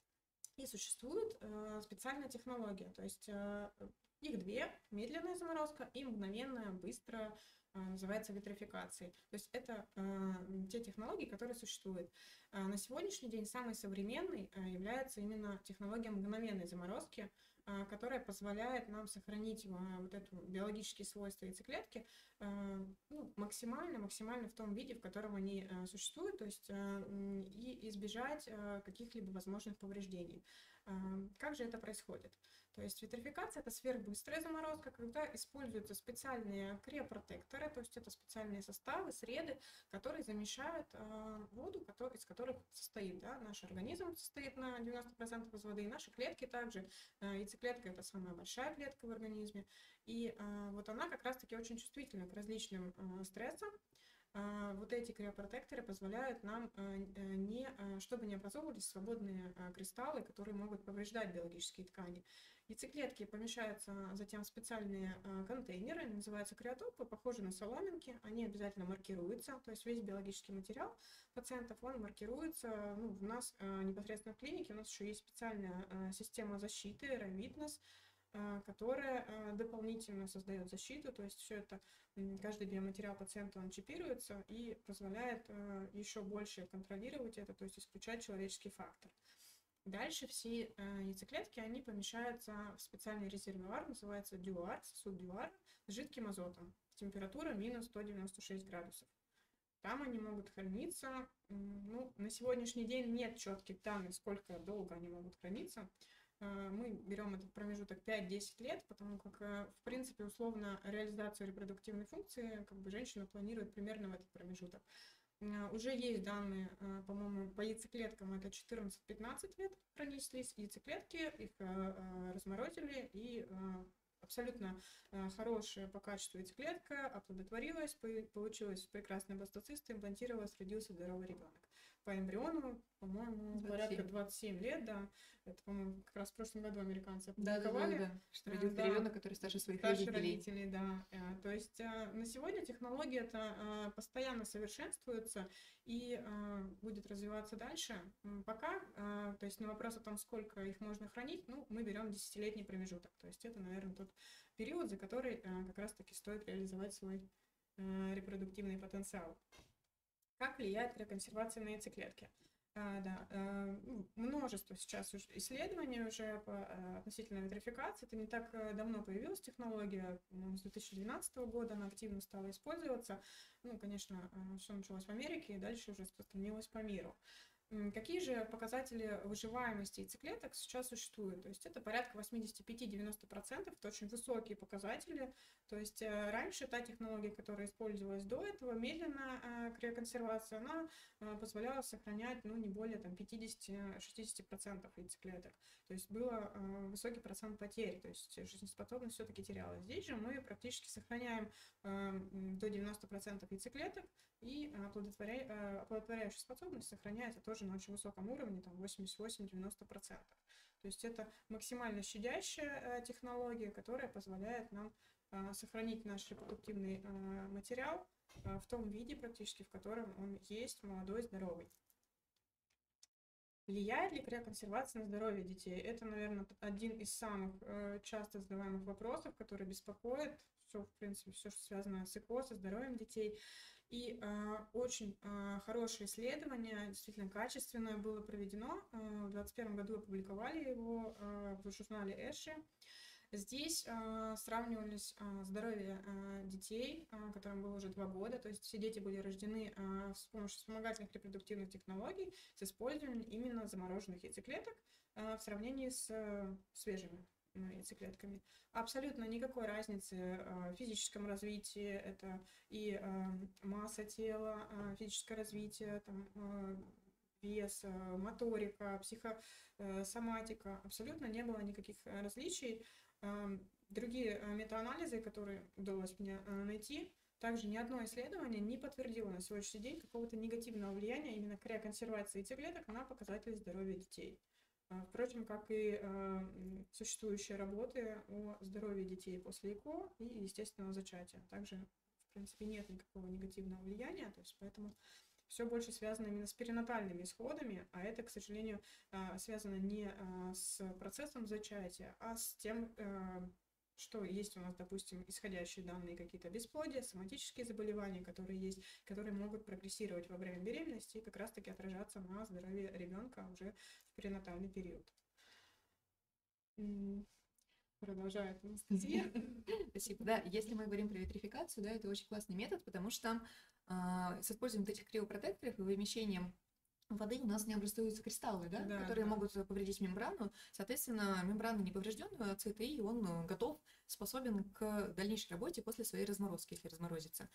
B: и существует э, специальная технология, то есть э, их две: медленная заморозка и мгновенная, быстрая, э, называется витрификацией. То есть это э, те технологии, которые существуют. Э, на сегодняшний день самой современной э, является именно технология мгновенной заморозки, э, которая позволяет нам сохранить э, вот эту биологические свойства яйцеклетки э, ну, максимально, максимально в том виде, в котором они э, существуют, то есть э, и избежать э, каких-либо возможных повреждений. Э, как же это происходит? То есть витрификация — это сверхбыстрая заморозка, когда используются специальные криопротекторы, то есть это специальные составы, среды, которые замещают э, воду, который, из которых состоит, да, наш организм состоит на девяносто процентов из воды, и наши клетки также. Э, яйцеклетка — это самая большая клетка в организме, и э, вот она как раз-таки очень чувствительна к различным э, стрессам. Э, вот эти криопротекторы позволяют нам, э, не, э, чтобы не образовывались свободные э, кристаллы, которые могут повреждать биологические ткани. Яйцеклетки помещаются затем в специальные э, контейнеры, они называются криотопы, похожи на соломинки, они обязательно маркируются, то есть весь биологический материал пациентов, он маркируется. Ну, у нас э, непосредственно в клинике у нас еще есть специальная э, система защиты, RAWitness, э, которая э, дополнительно создает защиту, то есть все это, э, каждый биоматериал пациента, он чипируется и позволяет э, еще больше контролировать это, то есть исключать человеческий фактор. Дальше все э, яйцеклетки, они помещаются в специальный резервуар, называется дюар, сосуд дюар, с жидким азотом. Температура минус сто девяносто шесть градусов. Там они могут храниться. Ну, на сегодняшний день нет четких данных, сколько долго они могут храниться. Э, мы берем этот промежуток пять-десять лет, потому как, э, в принципе, условно реализацию репродуктивной функции как бы женщина планирует примерно в этот промежуток. Уже есть данные, по-моему, по яйцеклеткам это четырнадцать-пятнадцать лет пронеслись яйцеклетки, их разморозили, и абсолютно хорошая по качеству яйцеклетка оплодотворилась, получилась прекрасная бластоцист, имплантировалась, родился здоровый ребенок. По эмбриону, по-моему, порядка двадцать семь лет, да. Это, по-моему, как раз в прошлом году американцы опубликовали.
A: Да, да, да, да. Что родился
B: да.
A: ребенок, который старше своих
B: старше
A: родителей.
B: родителей, да. То есть на сегодня технология это постоянно совершенствуется и будет развиваться дальше. Пока, то есть на вопрос о том, сколько их можно хранить, ну, мы берем десятилетний промежуток. То есть это, наверное, тот период, за который как раз-таки стоит реализовать свой репродуктивный потенциал. Как влияет криоконсервация на яйцеклетки? А, да, а, множество сейчас уже исследований уже по, а, относительно витрификации. Это не так давно появилась технология, с две тысячи двенадцатого года она активно стала использоваться. Ну, конечно, все началось в Америке и дальше уже распространилось по миру. Какие же показатели выживаемости яйцеклеток сейчас существуют? То есть это порядка восемьдесят пять - девяносто процентов, это очень высокие показатели. То есть раньше та технология, которая использовалась до этого, медленная криоконсервация, она позволяла сохранять, ну, не более там, пятьдесят-шестьдесят процентов яйцеклеток. То есть был высокий процент потерь, то есть жизнеспособность все-таки терялась. Здесь же мы практически сохраняем до девяноста процентов яйцеклеток, и оплодотворя... оплодотворяющая способность сохраняется тоже на очень высоком уровне, там восемьдесят восемь - девяносто процентов. То есть это максимально щадящая технология, которая позволяет нам сохранить наш репродуктивный материал в том виде практически, в котором он есть, молодой, здоровый. Влияет ли криоконсервация на здоровье детей? Это, наверное, один из самых часто задаваемых вопросов, который беспокоит. Все, в принципе, все, что связано с ЭКО, со здоровьем детей. И э, очень э, хорошее исследование, действительно качественное, было проведено. Э, в двадцать первом году опубликовали его э, в журнале Эши. Здесь э, сравнивались э, здоровье э, детей, э, которым было уже два года. То есть все дети были рождены э, с помощью вспомогательных репродуктивных технологий с использованием именно замороженных яйцеклеток э, в сравнении с э, свежими яйцеклетками. Абсолютно никакой разницы в физическом развитии, это и масса тела, физическое развитие, там, вес, моторика, психосоматика, абсолютно не было никаких различий. Ам, Другие э, метаанализы, которые удалось мне э, найти, также ни одно исследование не подтвердило на сегодняшний день какого-то негативного влияния именно криоконсервации яйцеклеток на показатели здоровья детей. А, Впрочем, как и э, м, существующие работы о здоровье детей после ЭКО и естественного зачатия. Также, в принципе, нет никакого негативного влияния, то есть поэтому все больше связано именно с перинатальными исходами, а это, к сожалению, а, связано не а, с процессом зачатия, а с тем, э, что есть у нас, допустим, исходящие данные какие-то бесплодия, соматические заболевания, которые есть, которые могут прогрессировать во время беременности и как раз-таки отражаться на здоровье ребенка уже в перинатальный период. М, Продолжает Анастасия.
A: Спасибо. Да, если мы говорим про витрификацию, да, это очень классный метод, потому что а, с использованием вот этих криопротекторов и вымещением воды у нас не образуются кристаллы, да,
B: Да,
A: которые
B: да.
A: могут повредить мембрану. Соответственно, мембрана не поврежденная, а ЦТИ, он э, готов, способен к дальнейшей работе после своей разморозки, если разморозится.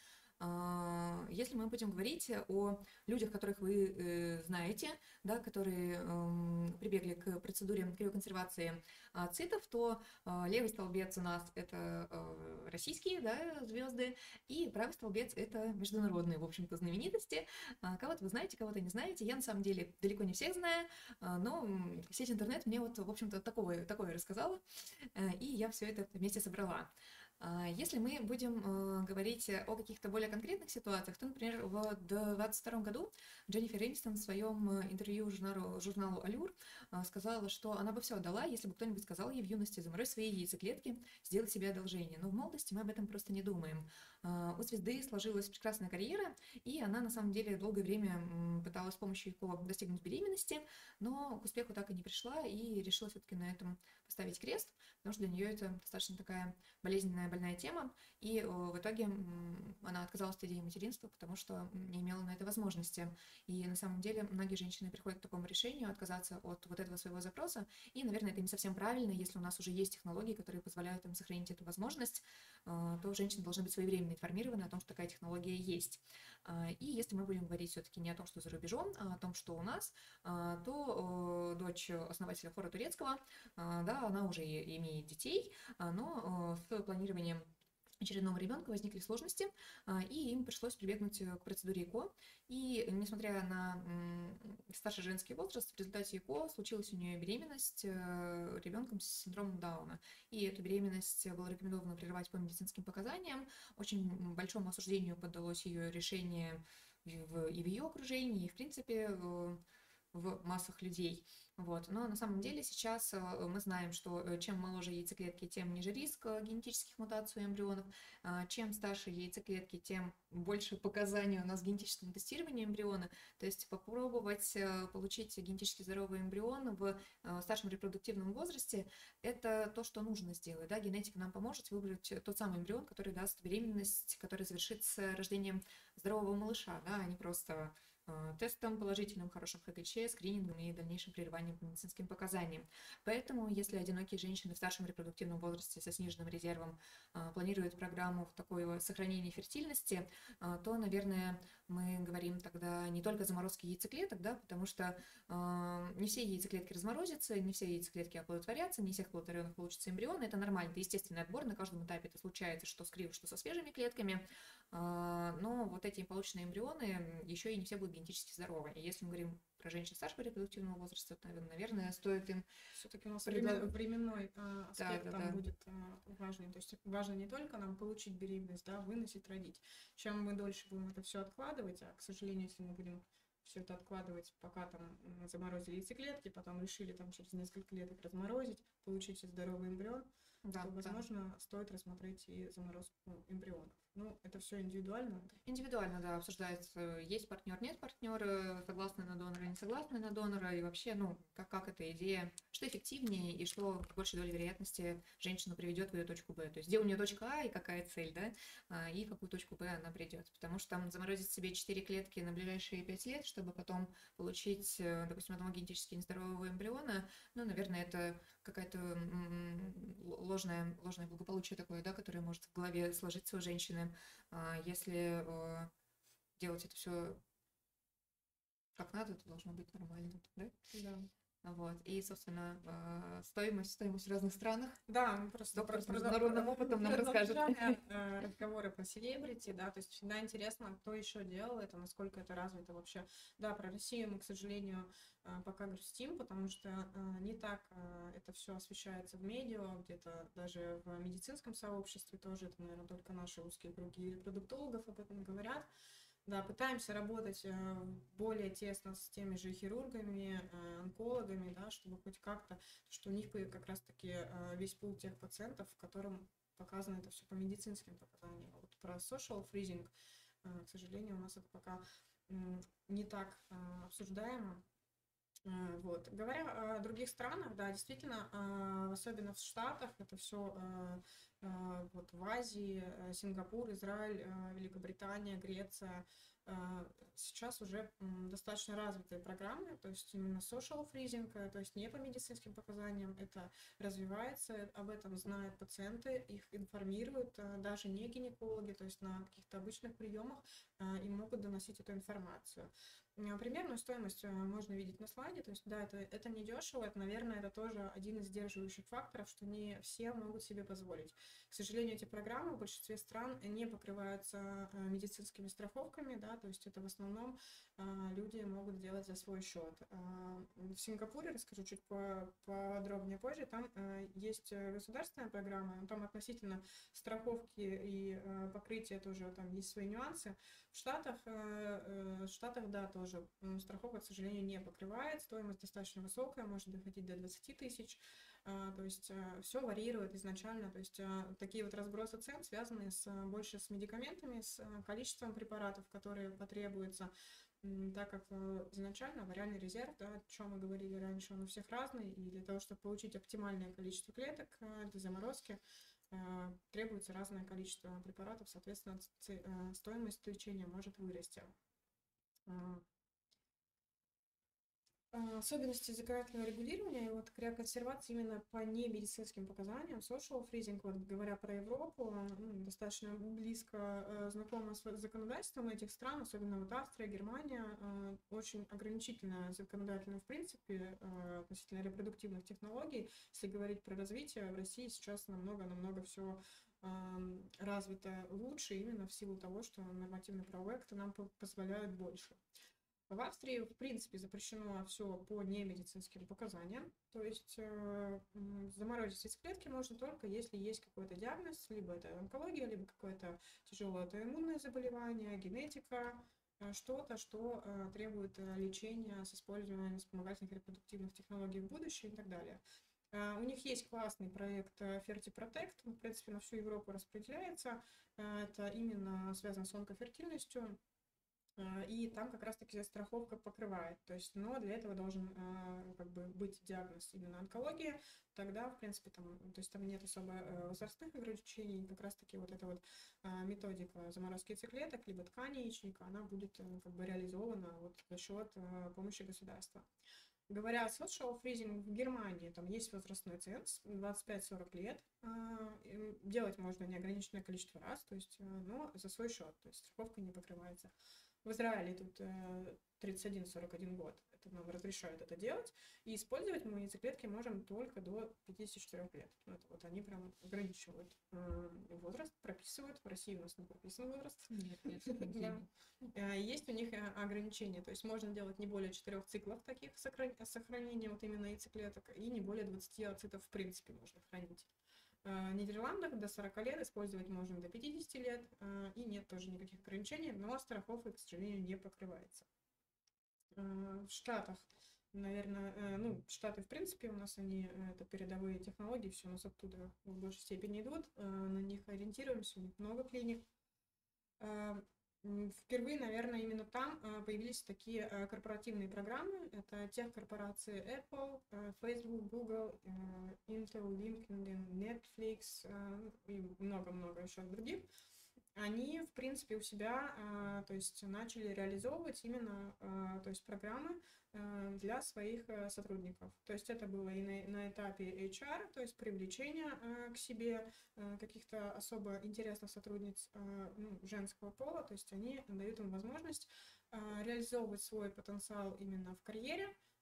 A: А, Если мы будем говорить о людях, которых вы э, знаете, да, которые эм, прибегли к процедуре криоконсервации а, цитов, то а, левый столбец у нас это э, российские, да, звезды, и правый столбец это международные, в общем-то, знаменитости. А, Кого-то вы знаете, кого-то не знаете. Я на самом деле далеко не всех знаю, а, но м, сеть интернет мне вот, в общем-то, такое, такое рассказала, э, и я все это вместе собрала. А, Если мы будем э, говорить о каких-то более конкретных ситуациях, то, например, в двадцать втором году Дженнифер Энистон в своем э, интервью журналу, журналу «Алюр» э, сказала, что она бы все отдала, если бы кто-нибудь сказал ей в юности заморозь свои яйцеклетки, сделать себе одолжение. Но в молодости мы об этом просто не думаем. А, У звезды сложилась прекрасная карьера, и она на самом деле долгое время м, пыталась с помощью ЭКО достигнуть беременности, но к успеху так и не пришла, и решила все-таки на этом поставить крест, потому что для нее это достаточно такая болезненная, больная тема, и э, в итоге м, она отказалась от идеи материнства, потому что не имела на это возможности. И на самом деле многие женщины приходят к такому решению отказаться от вот этого своего запроса, и, наверное, это не совсем правильно, если у нас уже есть технологии, которые позволяют им сохранить эту возможность, э, то женщины должны быть своевременно информированы о том, что такая технология есть. А, И если мы будем говорить все-таки не о том, что за рубежом, а о том, что у нас, а, то э, дочь основателя хора турецкого, а, да, она уже и имеет детей, а, но э, с планированием очередного ребенка возникли сложности, а, и им пришлось прибегнуть э, к процедуре ЭКО. И несмотря на м, старший женский возраст, в результате ЭКО случилась у нее беременность э, ребенком с синдромом Дауна. И эту беременность было рекомендовано прерывать по медицинским показаниям. Очень большому осуждению поддалось ее решение и в, и в ее окружении, и в принципе э, в массах людей. Вот. Но на самом деле сейчас э, мы знаем, что э, чем моложе яйцеклетки, тем ниже риск э, генетических мутаций у эмбрионов. А, Чем старше яйцеклетки, тем больше показаний у нас генетическому тестированию эмбриона. То есть попробовать э, получить генетически здоровый эмбрион в э, старшем репродуктивном возрасте – это то, что нужно сделать. Да? Генетика нам поможет выбрать тот самый эмбрион, который даст беременность, который завершит с рождением здорового малыша, да, а не просто э, тестом положительным, хорошим ХГЧ, скринингом и дальнейшим прерыванием по медицинским показаниям. Поэтому, если одинокие женщины в старшем репродуктивном возрасте со сниженным резервом э, планируют программу в такое сохранение фертильности, э, то, наверное, мы говорим тогда не только о заморозке яйцеклеток, да, потому что э, не все яйцеклетки разморозятся, не все яйцеклетки оплодотворятся, не всех оплодотворенных получится эмбрион. Это нормально, это естественный отбор, на каждом этапе это случается, что с криво, что со свежими клетками. Но вот эти полученные эмбрионы еще и не все будут генетически здоровы. И если мы говорим про женщин старшего репродуктивного возраста, то, наверное, стоит им...
B: Все-таки у нас
A: Предлаг-
B: временной а,
A: Да,
B: аспект
A: да,
B: там
A: да.
B: будет а, важный. То есть важно не только нам получить беременность, да, выносить, родить. Чем мы дольше будем это все откладывать, а, к сожалению, если мы будем все это откладывать, пока там м, заморозили яйцеклетки, потом решили там через несколько лет их разморозить, получить здоровый эмбрион,
A: Да,
B: то,
A: да.
B: возможно, стоит рассмотреть и заморозку эмбрионов. Ну, это все индивидуально.
A: Индивидуально, да, обсуждается, есть партнер, нет партнера, согласны на донора, не согласны на донора, и вообще, ну, как, как эта идея, что эффективнее и что с большей долей вероятности женщину приведет в ее точку Б. То есть где у нее точка А и какая цель, да, а, и в какую точку Б она придет. Потому что там заморозить себе четыре клетки на ближайшие пять лет, чтобы потом получить, э, допустим, одного генетически нездорового эмбриона, ну, наверное, это какая-то м, ложное, ложное благополучие такое, да, которое может в голове сложиться у женщины. А Если э, делать это все как надо, то должно быть нормально, да?
B: Да.
A: Вот. И, собственно, э, стоимость, стоимость в разных странах.
B: Да, мы просто
A: Доктор
B: про-
A: с
B: про-
A: международным опытом нам расскажет.
B: продолжая э, разговоры про селебрити, да, то есть всегда интересно, кто еще делал это, насколько это развито вообще. Да, про Россию мы, к сожалению, э, пока грустим, потому что э, не так э, это все освещается в медиа, где-то даже в медицинском сообществе тоже, это, наверное, только наши узкие круги продуктологов об этом говорят. Да, пытаемся работать э, более тесно с теми же хирургами, э, онкологами, да, чтобы хоть как-то, что у них бы как раз-таки э, весь пул тех пациентов, которым показано это все по медицинским показаниям. Вот про social freezing, э, к сожалению, у нас это пока м, не так э, обсуждаемо. Э, Вот. Говоря о других странах, да, действительно, э, особенно в Штатах, это все вот в Азии, э, Сингапур, Израиль, э, Великобритания, Греция, э, сейчас уже м, достаточно развитые программы, то есть именно social freezing, э, то есть не по медицинским показаниям, это развивается, об этом знают пациенты, их информируют, э, даже не гинекологи, то есть на каких-то обычных приемах э, им могут доносить эту информацию. Э, Примерную стоимость э, можно видеть на слайде, то есть да, это, это не дешево, это, наверное, это тоже один из сдерживающих факторов, что не все могут себе позволить. К сожалению, эти программы в большинстве стран не покрываются э, медицинскими страховками, да, то есть это в основном э, люди могут делать за свой счет. Э, В Сингапуре, расскажу чуть по- подробнее позже, там э, есть э, государственная программа, но там относительно страховки и э, покрытия тоже там есть свои нюансы. В Штатах, э, э, в Штатах, да, тоже м, страховка, к сожалению, не покрывает, стоимость достаточно высокая, может доходить до двадцати тысяч. А, То есть все варьирует изначально, то есть а, такие вот разбросы цен связаны с, а, больше с медикаментами, с а, количеством препаратов, которые потребуются, М, так как э, изначально вариальный резерв, да, о чем мы говорили раньше, он у всех разный, и для того, чтобы получить оптимальное количество клеток э, для заморозки, э, требуется разное количество препаратов, соответственно, ц- э, стоимость лечения может вырасти. А, а, Особенности законодательного регулирования и вот криоконсервации именно по немедицинским показаниям, social freezing, вот говоря про Европу, ну, достаточно близко э, знакома с законодательством этих стран, особенно вот Австрия, Германия, э, очень ограничительно законодательно в принципе э, относительно репродуктивных технологий. Если говорить про развитие, в России сейчас намного-намного все развито лучше именно в силу того, что нормативно-правовые акты нам по- позволяют больше. В Австрии, в принципе, запрещено все по немедицинским показаниям. То есть э, м, заморозить яйцеклетки можно только если есть какой-то диагноз, либо это онкология, либо какое-то тяжелое аутоиммунное заболевание, генетика, э, что-то, что э, требует э, лечения с использованием вспомогательных репродуктивных технологий в будущем и так далее. Э, У них есть классный проект э, Ferti Protect, он, в принципе, на всю Европу распределяется. Э, Это именно связано с онкофертильностью. А, И там как раз-таки страховка покрывает. То есть, но для этого должен а, как бы быть диагноз именно онкология. Тогда, в принципе, там, то есть там нет особо э, возрастных ограничений. Как раз-таки вот эта вот а, методика заморозки яйцеклеток, либо ткани яичника, она будет э, как бы реализована вот за счет э, помощи государства. Говоря о social freezing в Германии, там есть возрастной ценз, двадцать пять сорок лет. А, и Делать можно неограниченное количество раз, то есть, э, но за свой счет, то есть страховка не покрывается. В Израиле тут э, тридцать один сорок один год, это нам разрешают это делать, и использовать мы яйцеклетки можем только до пятидесяти четырёх лет. Ну, это вот они прям ограничивают э, возраст, прописывают, в России у нас не прописан возраст.
A: Нет, нет,
B: Да. Э, Есть у них э, ограничения, то есть можно делать не более четырех циклов таких сохран- сохранения вот именно яйцеклеток, и не более двадцати ацитов в принципе можно хранить. В Нидерландах до сорока лет использовать можно до пятидесяти лет, э, и нет тоже никаких ограничений, но страховка, к сожалению, не покрывается. Э, В Штатах, наверное, э, ну, Штаты, в принципе, у нас они, э, это передовые технологии, все у нас оттуда в большей степени идут, э, на них ориентируемся, у них много клиник. Э, м, Впервые, наверное, именно там э, появились такие э, корпоративные программы. Это тех корпорации Apple, э, Facebook, Google, э, Intel, LinkedIn, Netflix э, и много-много еще других. Они, в принципе, у себя, э, то есть, начали реализовывать именно, э, то есть, программы э, для своих э, сотрудников. То есть это было и на, на этапе эйч ар, то есть привлечения э, к себе э, каких-то особо интересных сотрудниц э, ну, женского пола, то есть они дают им возможность э, реализовывать свой потенциал именно в карьере,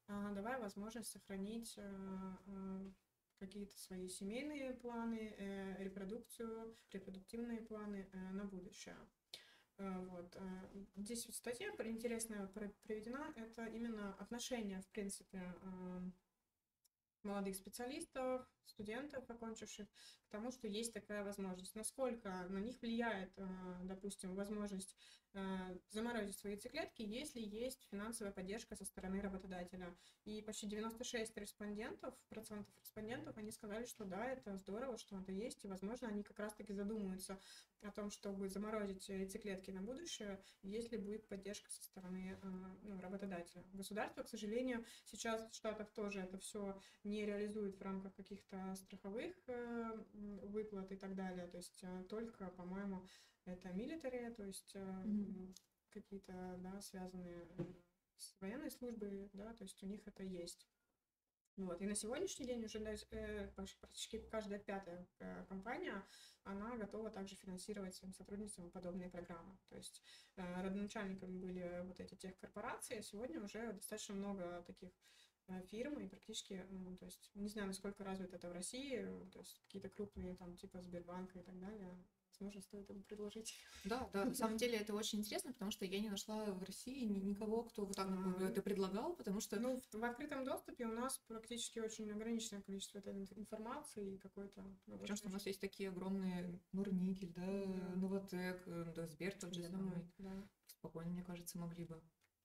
B: а, давая возможность сохранить э, э, какие-то свои семейные планы, э, репродукцию, репродуктивные планы э, на будущее. Э, Вот. э, Здесь вот статья про- интересная про- приведена, это именно отношение, в принципе, э, молодых специалистов, студентов, окончивших, к тому, что есть такая возможность. Насколько на них влияет, э, допустим, возможность э, заморозить свои яйцеклетки, если есть финансовая поддержка со стороны работодателя. И почти девяносто шесть респондентов, процентов респондентов, они сказали, что да, это здорово, что это есть, и, возможно, они как раз-таки задумаются о том, чтобы заморозить яйцеклетки на будущее, если будет поддержка со стороны э, ну, работодателя. Государство, к сожалению, сейчас в Штатах тоже это все не реализует в рамках каких-то страховых э, выплат и так далее. То есть э, только, по-моему, это милитари, то есть э,
A: Мгм.
B: какие-то, да, связанные э, с военной службой, да, то есть у них это есть. Вот. И на сегодняшний день уже даже, э, практически каждая пятая э, компания, она готова также финансировать своим сотрудницам подобные программы. То есть э, родоначальниками были вот эти техкорпорации, а сегодня уже достаточно много таких э, фирм, и практически, ну, то есть не знаю, насколько развито это в России, э, то есть какие-то крупные там типа Сбербанка и так далее, возможно, стоит им предложить.
A: Да, да, на самом деле это очень интересно, потому что я не нашла в России ни- никого, кто вот так бы это предлагал, потому что,
B: Ну, в, в открытом доступе у нас практически очень ограниченное количество этой инф- информации и какой-то... ну,
A: причем что у нас
B: очень-
A: есть такие огромные Норникель, да,
B: Да.
A: Новотек, э, да, Сбер тот же
B: Я думаю,
A: самый,
B: да.
A: спокойно, мне кажется, могли бы.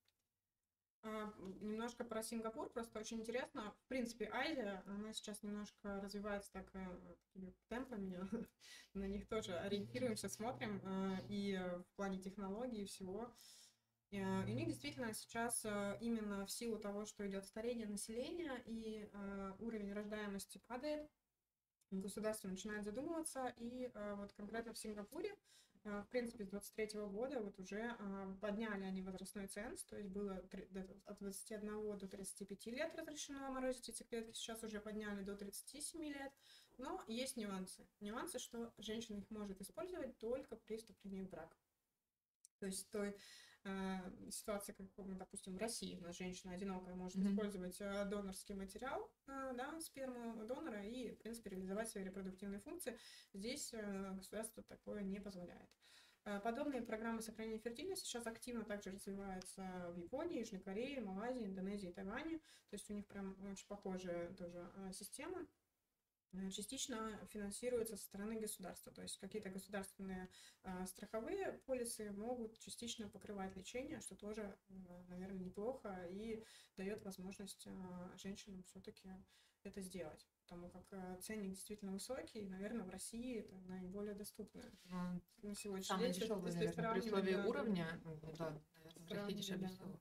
B: А, немножко про Сингапур, просто очень интересно. В принципе, Азия, она сейчас немножко развивается так э, такими темпами, на них тоже ориентируемся, смотрим, э, и в плане технологий и всего. Э, И у них действительно сейчас э, именно в силу того, что идет старение населения и э, уровень рождаемости падает, государство начинает задумываться, и э, вот конкретно в Сингапуре, э, в принципе, с двадцать третьего года вот уже э, подняли они возрастной ценз, то есть было три- до- от двадцати одного до тридцати пяти лет разрешено морозить яйцеклетки, сейчас уже подняли до тридцати семи лет, но есть нюансы. Нюансы, что женщина их может использовать только при вступлении в брак. То есть той э, ситуации, как, ну, допустим, в России у нас женщина одинокая может
A: Мгм.
B: использовать э, донорский материал, э, да, сперму донора и, в принципе, реализовать свои репродуктивные функции. Здесь э, государство такое не позволяет. Э, Подобные программы сохранения фертильности сейчас активно также развиваются в Японии, Южной Корее, Малайзии, Индонезии и Тайване. То есть у них прям очень похожая тоже э, система. Э, частично финансируется со стороны государства. То есть какие-то государственные э, страховые полисы могут частично покрывать лечение, что тоже, э, наверное, неплохо и дает возможность э, женщинам все-таки это сделать. Потому как э, ценник действительно высокий, и, наверное, в России это наиболее доступно
A: Ну,
B: на сегодняшний день,
A: самый
B: если,
A: дешевый,
B: если
A: наверное, при
B: сравнивать,
A: условии
B: да, да,
A: уровня, м, да, наверное, в России
B: сравнивать,
A: дешевле
B: да.
A: всего.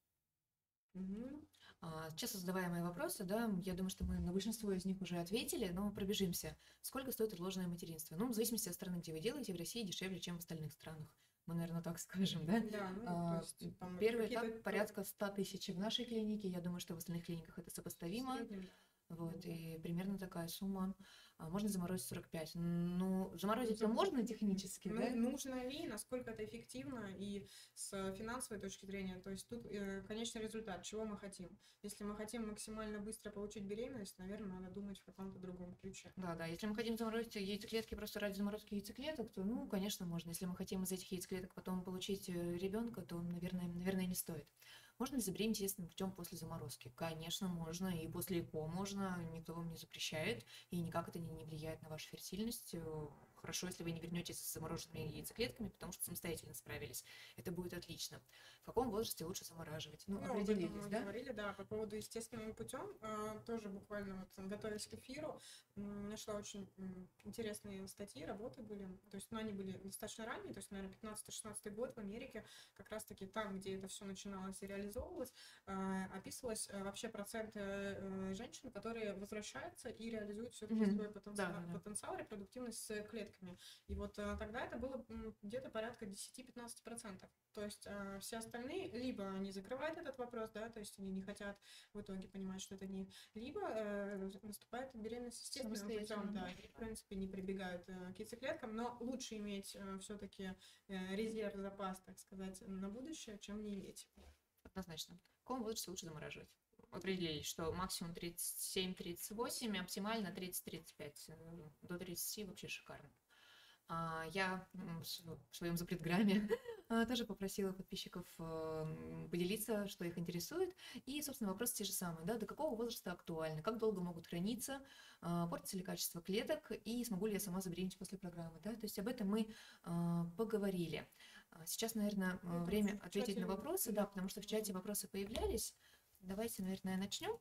B: Мгм.
A: А, Часто задаваемые вопросы, да, я думаю, что мы на большинство из них уже ответили, но пробежимся. Сколько стоит отложенное материнство? Ну, в зависимости от страны, где вы делаете, в России дешевле, чем в остальных странах. Мы, наверное, так скажем, да?
B: Да, ну, то
A: А,
B: есть там
A: Первый
B: какие-то
A: этап порядка ста тысяч в нашей клинике. Я думаю, что в остальных клиниках это
B: в
A: сопоставимо.
B: среднем, да.
A: Вот,
B: Да.
A: и примерно такая сумма. А, Можно заморозить сорок пять. Ну,
B: Ну,
A: заморозить-то
B: зам-
A: можно технически,
B: Ну,
A: да?
B: нужно ли, насколько это эффективно и с финансовой точки зрения, то есть тут э, конечный результат, чего мы хотим. Если мы хотим максимально быстро получить беременность, наверное, надо думать в каком-то другом ключе.
A: Да, да. Если мы хотим заморозить яйцеклетки просто ради заморозки яйцеклеток, то, ну, конечно, можно. Если мы хотим из этих яйцеклеток потом получить ребенка, то, наверное, наверное, не стоит. Можно ли забеременеть естественным путем после заморозки? Конечно, можно. И после ЭКО можно. Никто вам не запрещает. И никак это не, не влияет на вашу фертильность. Э, Хорошо, если вы не вернетесь с замороженными яйцеклетками, потому что самостоятельно справились. Это будет отлично. В каком возрасте лучше замораживать? Ну,
B: Ну, об этом
A: определились,
B: мы
A: да?
B: говорили, да, по поводу естественным путем. э, Тоже буквально вот готовясь к эфиру, м, нашла очень м, интересные статьи, работы были. То есть, ну, они были достаточно ранние, то есть, наверное, пятнадцатый-шестнадцатый год в Америке, как раз-таки там, где это все начиналось и реализовывалось, э, описывалось э, вообще проценты э, женщин, которые возвращаются и реализуют все-таки
A: Мгм.
B: свой
A: Да,
B: потенциал,
A: да, да.
B: потенциал, репродуктивность с клетками. И вот э, тогда это было м, где-то порядка десять-пятнадцать процентов. То есть э, все остальные либо они закрывают этот вопрос, да, то есть они не хотят в итоге понимать, что это не, либо э, наступает беременность естественным путем,
A: Самостоятельно,
B: да,
A: да.
B: и, в принципе, не прибегают э, к яйцеклеткам, но лучше иметь э, все-таки э, резерв, запас, так сказать, на будущее, чем не иметь.
A: Однозначно. В каком возрасте лучше замораживать? определились, что максимум тридцать семь тридцать восемь, оптимально тридцать тридцать пять. До тридцати вообще шикарно. А, Я м, в своем запретграме а, тоже попросила подписчиков э, поделиться, что их интересует. И, собственно, вопросы те же самые. Да, до какого возраста актуальны, как долго могут храниться, а, портится ли качество клеток и смогу ли я сама забеременеть после программы. Да? То есть об этом мы а, поговорили. А Сейчас, наверное,
B: Это
A: время
B: в
A: ответить
B: чате,
A: на вопросы, да,
B: да.
A: потому что в чате вопросы появлялись. Давайте, наверное, начнем.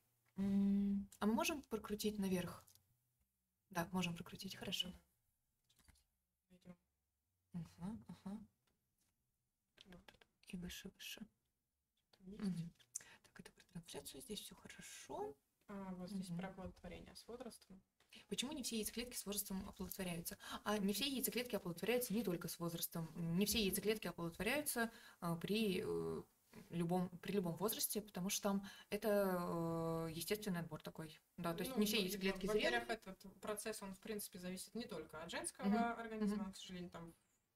A: М, А мы можем прокрутить наверх? Да, можем прокрутить, хорошо.
B: Пойдем.
A: Ага, ага.
B: Вот
A: И выше, выше.
B: это есть.
A: Мгм. Так, это про трансляцию, здесь все хорошо.
B: А, вот здесь
A: Мгм.
B: про оплодотворение с возрастом.
A: Почему не все яйцеклетки с возрастом оплодотворяются? А не все яйцеклетки оплодотворяются не только с возрастом. Не все яйцеклетки оплодотворяются а, при э, любом, при любом возрасте, потому что там это э, естественный отбор такой. Да, то есть
B: Ну,
A: не все
B: во-
A: яйцеклетки
B: во-
A: зрелые.
B: во-первых, этот процесс, он, в принципе, зависит не только от женского
A: Мгм,
B: организма,
A: мгм.
B: он, к сожалению, там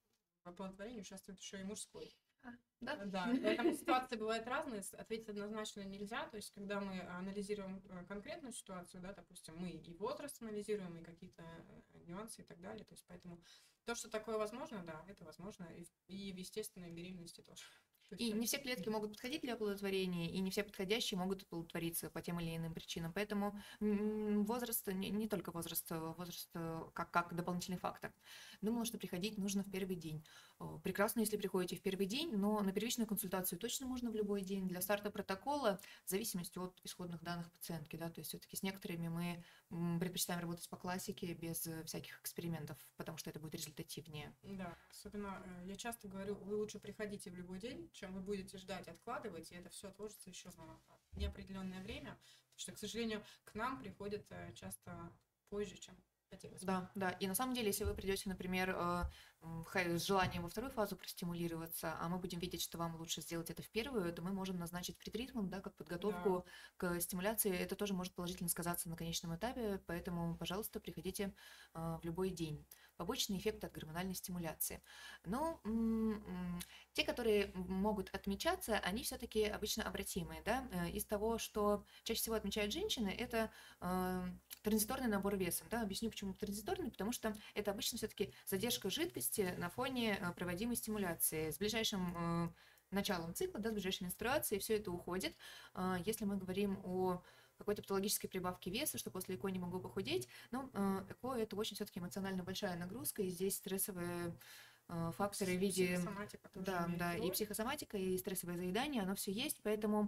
B: в оплодотворении участвует еще и мужской.
A: А, Да.
B: Да, поэтому ситуации бывают разные, с- ответить однозначно нельзя. То есть, когда мы анализируем э, конкретную ситуацию, да, допустим, мы и возраст анализируем, и какие-то э, нюансы и так далее. То есть, поэтому то, что такое возможно, да, это возможно, и, в- и в естественной беременности тоже. То есть,
A: И
B: да.
A: не все клетки могут подходить для оплодотворения, и не все подходящие могут оплодотвориться по тем или иным причинам. Поэтому м, возраст, не, не только возраст, э, возраст э, как, как дополнительный фактор. Думала, что приходить нужно в первый день. О, Прекрасно, если приходите в первый день, но на первичную консультацию точно можно в любой день. Для старта протокола, в зависимости от исходных данных пациентки, да, то есть все-таки с некоторыми мы м, предпочитаем работать по классике без э, всяких экспериментов, потому что это будет результативнее.
B: Да, особенно э, я часто говорю, вы лучше приходите в любой день, чем вы будете ждать, откладывать, и это все отложится еще на неопределенное время, потому что, к сожалению, к нам приходят э, часто позже, чем хотелось бы.
A: Да, да. И на самом деле, если вы придете, например, э, м, ха- с желанием во вторую фазу простимулироваться, а мы будем видеть, что вам лучше сделать это в первую, то мы можем назначить претритмент, да, как
B: Да,
A: подготовку к стимуляции. Это тоже может положительно сказаться на конечном этапе, поэтому, пожалуйста, приходите э, в любой день. Побочные эффекты от гормональной стимуляции. Ну, м, м, те, которые могут отмечаться, они все-таки обычно обратимые, да. Э, Из того, что чаще всего отмечают женщины, это э, транзиторный набор веса. Да? Объясню, почему транзиторный, потому что это обычно все-таки задержка жидкости на фоне э, проводимой стимуляции. С ближайшим э, началом цикла, да, с ближайшей менструацией все это уходит. А Если мы говорим о какой-то патологической прибавке веса, что после ЭКО не могу похудеть, но э, ЭКО это очень все-таки эмоционально большая нагрузка, и здесь стрессовые э, факторы в виде
B: психосоматика тоже
A: да,
B: имеет
A: да, и
B: роль.
A: психосоматика, и стрессовое заедание, оно все есть, поэтому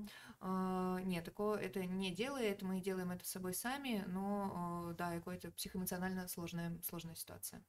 A: э, нет, ЭКО это не делает, мы делаем это с собой сами, но э, да, ЭКО это психоэмоционально сложная, сложная ситуация.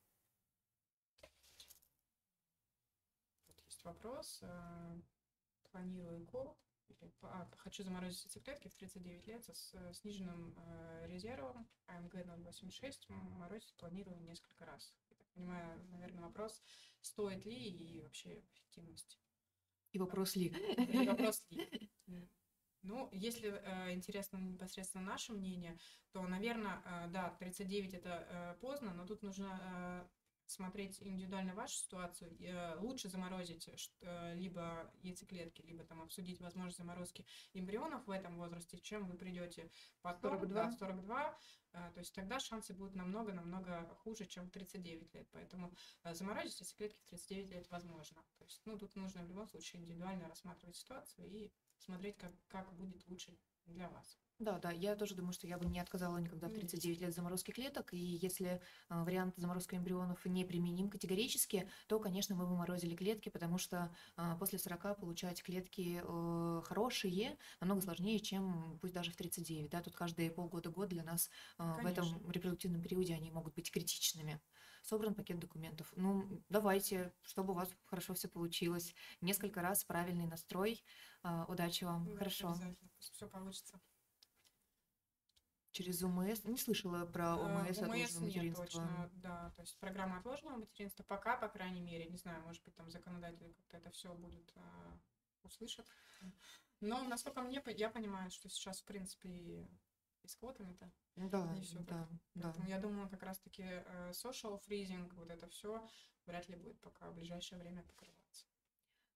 B: Вот есть вопрос. э, Планирую ЭКО. или по- а, хочу заморозить яйцеклетки в тридцать девять лет со с э, сниженным э, резервом АМГ ноль восемьдесят шесть. м, Морозить планирую несколько раз. Я так понимаю, наверное, вопрос, стоит ли и вообще эффективность.
A: И вопрос ли?
B: И вопрос ли. М, Ну, если э, интересно непосредственно наше мнение, то, наверное, э, да, тридцать девять это э, поздно, но тут нужно э, смотреть индивидуально вашу ситуацию. И, э, лучше заморозить ш- э, либо яйцеклетки, либо там обсудить возможность заморозки эмбрионов в этом возрасте, чем вы придете потом, да, в
A: сорок два.
B: сорок два, э, то есть тогда шансы будут намного-намного хуже, чем в тридцать девять лет. Поэтому э, заморозить яйцеклетки в тридцать девять лет возможно. То есть, ну, тут нужно в любом случае индивидуально рассматривать ситуацию и смотреть, как, как будет лучше для вас.
A: Да, да, я тоже думаю, что я бы не отказала никогда в
B: М,
A: тридцать девять лет заморозки клеток, и если э, вариант заморозки эмбрионов не применим категорически, то, конечно, мы бы морозили клетки, потому что э, после сорока получать клетки э, хорошие намного сложнее, чем пусть даже в тридцать девять. Да, тут каждые полгода-год для нас э, в
B: Конечно.
A: этом репродуктивном периоде они могут быть критичными. Собран пакет документов. Ну, давайте, чтобы у вас хорошо все получилось. Несколько раз правильный настрой. Э, Удачи вам.
B: Да,
A: Хорошо.
B: обязательно. Пусть все получится.
A: Через ОМС? Не слышала про
B: Э,
A: ОМС
B: ОМС
A: отложенного
B: нет
A: материнства.
B: точно, да, то есть программа отложенного материнства пока, по крайней мере, не знаю, может быть, там законодатели как-то это все будут а, услышат. Но насколько мне, по- я понимаю, что сейчас, в принципе, и и с квотами-то
A: Да,
B: не все так.
A: да, да.
B: Поэтому я думаю, как раз-таки э, social freezing, вот это все вряд ли будет пока в ближайшее время покрываться.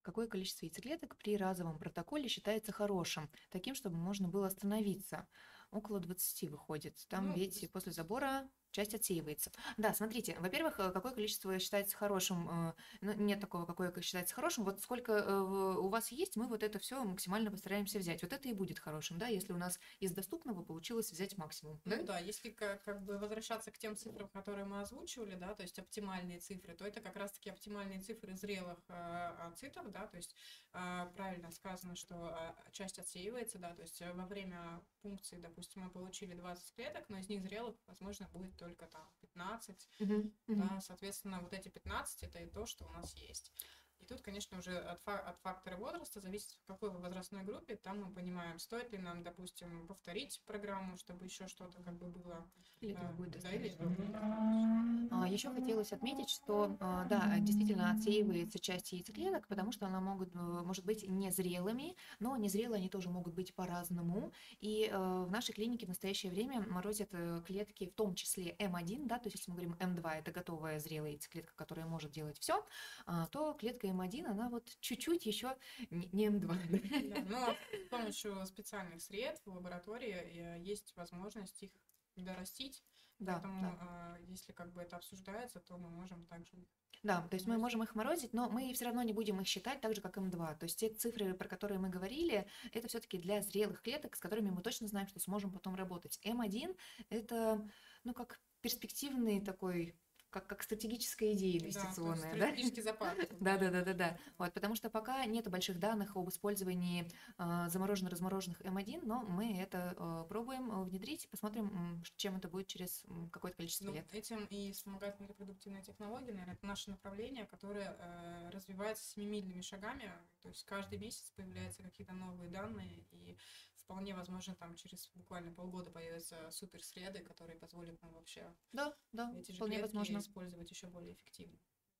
C: Какое количество яйцеклеток при разовом протоколе считается хорошим, таким, чтобы можно было остановиться? Около двадцати выходит. Там
B: Ну,
C: ведь после забора часть отсеивается. Да, смотрите, во-первых, э, какое количество считается хорошим, э, ну, нет такого, какое считается хорошим. Вот сколько э, в- у вас есть, мы вот это все максимально постараемся взять. Вот это и будет хорошим, да, если у нас из доступного получилось взять максимум, да?
B: Ну да, если как, как бы возвращаться к тем цифрам, которые мы озвучивали, да, то есть оптимальные цифры, то это как раз-таки оптимальные цифры зрелых э, ацитов, да, то есть э, правильно сказано, что э, часть отсеивается, да, то есть э, во время пункции, допустим, мы получили двадцать клеток, но из них зрелых, возможно, будет только там пятнадцать,
C: Мгм, мгм.
B: да, соответственно, вот эти пятнадцать это и то, что у нас есть. И тут, конечно, уже от, фа- от фактора возраста зависит, в какой вы возрастной группе, там мы понимаем, стоит ли нам, допустим, повторить программу, чтобы еще что-то как бы было.
C: Или этого
B: э,
C: будет
B: да, или
C: достаточно.
B: этого будет достаточно.
C: А, Еще хотелось отметить, что а, да, действительно отсеивается часть яйцеклеток, потому что она могут, э, может быть незрелыми, но незрелые они тоже могут быть по-разному. И э, в нашей клинике в настоящее время морозят э, клетки, в том числе эм один, да, то есть если мы говорим эм два, это готовая зрелая яйцеклетка, которая может делать все, то клетка эм один, она вот чуть-чуть еще не не эм два.
B: Да, но с помощью специальных средств в лаборатории э, есть возможность их дорастить,
C: Да,
B: поэтому
C: да.
B: э, если как бы это обсуждается, то мы можем также их
C: Да, то есть мы
B: морозить.
C: можем их морозить, но мы все равно не будем их считать так же, как эм два. То есть те цифры, про которые мы говорили, это все-таки для зрелых клеток, с которыми мы точно знаем, что сможем потом работать. эм один– это, ну, как перспективный такой, как, как стратегическая идея
B: Да, то есть
C: инвестиционная, да?
B: стратегический запас.
C: Да, да, да, да, да. Вот, потому что пока нет больших данных об использовании а, замороженно-размороженных эм один, но мы это а, пробуем а, внедрить, посмотрим, м, чем это будет через м, какое-то количество
B: Ну,
C: лет.
B: этим и вспомогательные репродуктивные технологии, наверное, это наше направление, которое э, развивается семимильными шагами, то есть каждый месяц появляются какие-то новые данные, и вполне возможно там через буквально полгода появятся суперсреды, которые позволят нам вообще
C: Да, да,
B: эти же
C: вполне
B: клетки
C: возможно.
B: использовать еще более эффективно.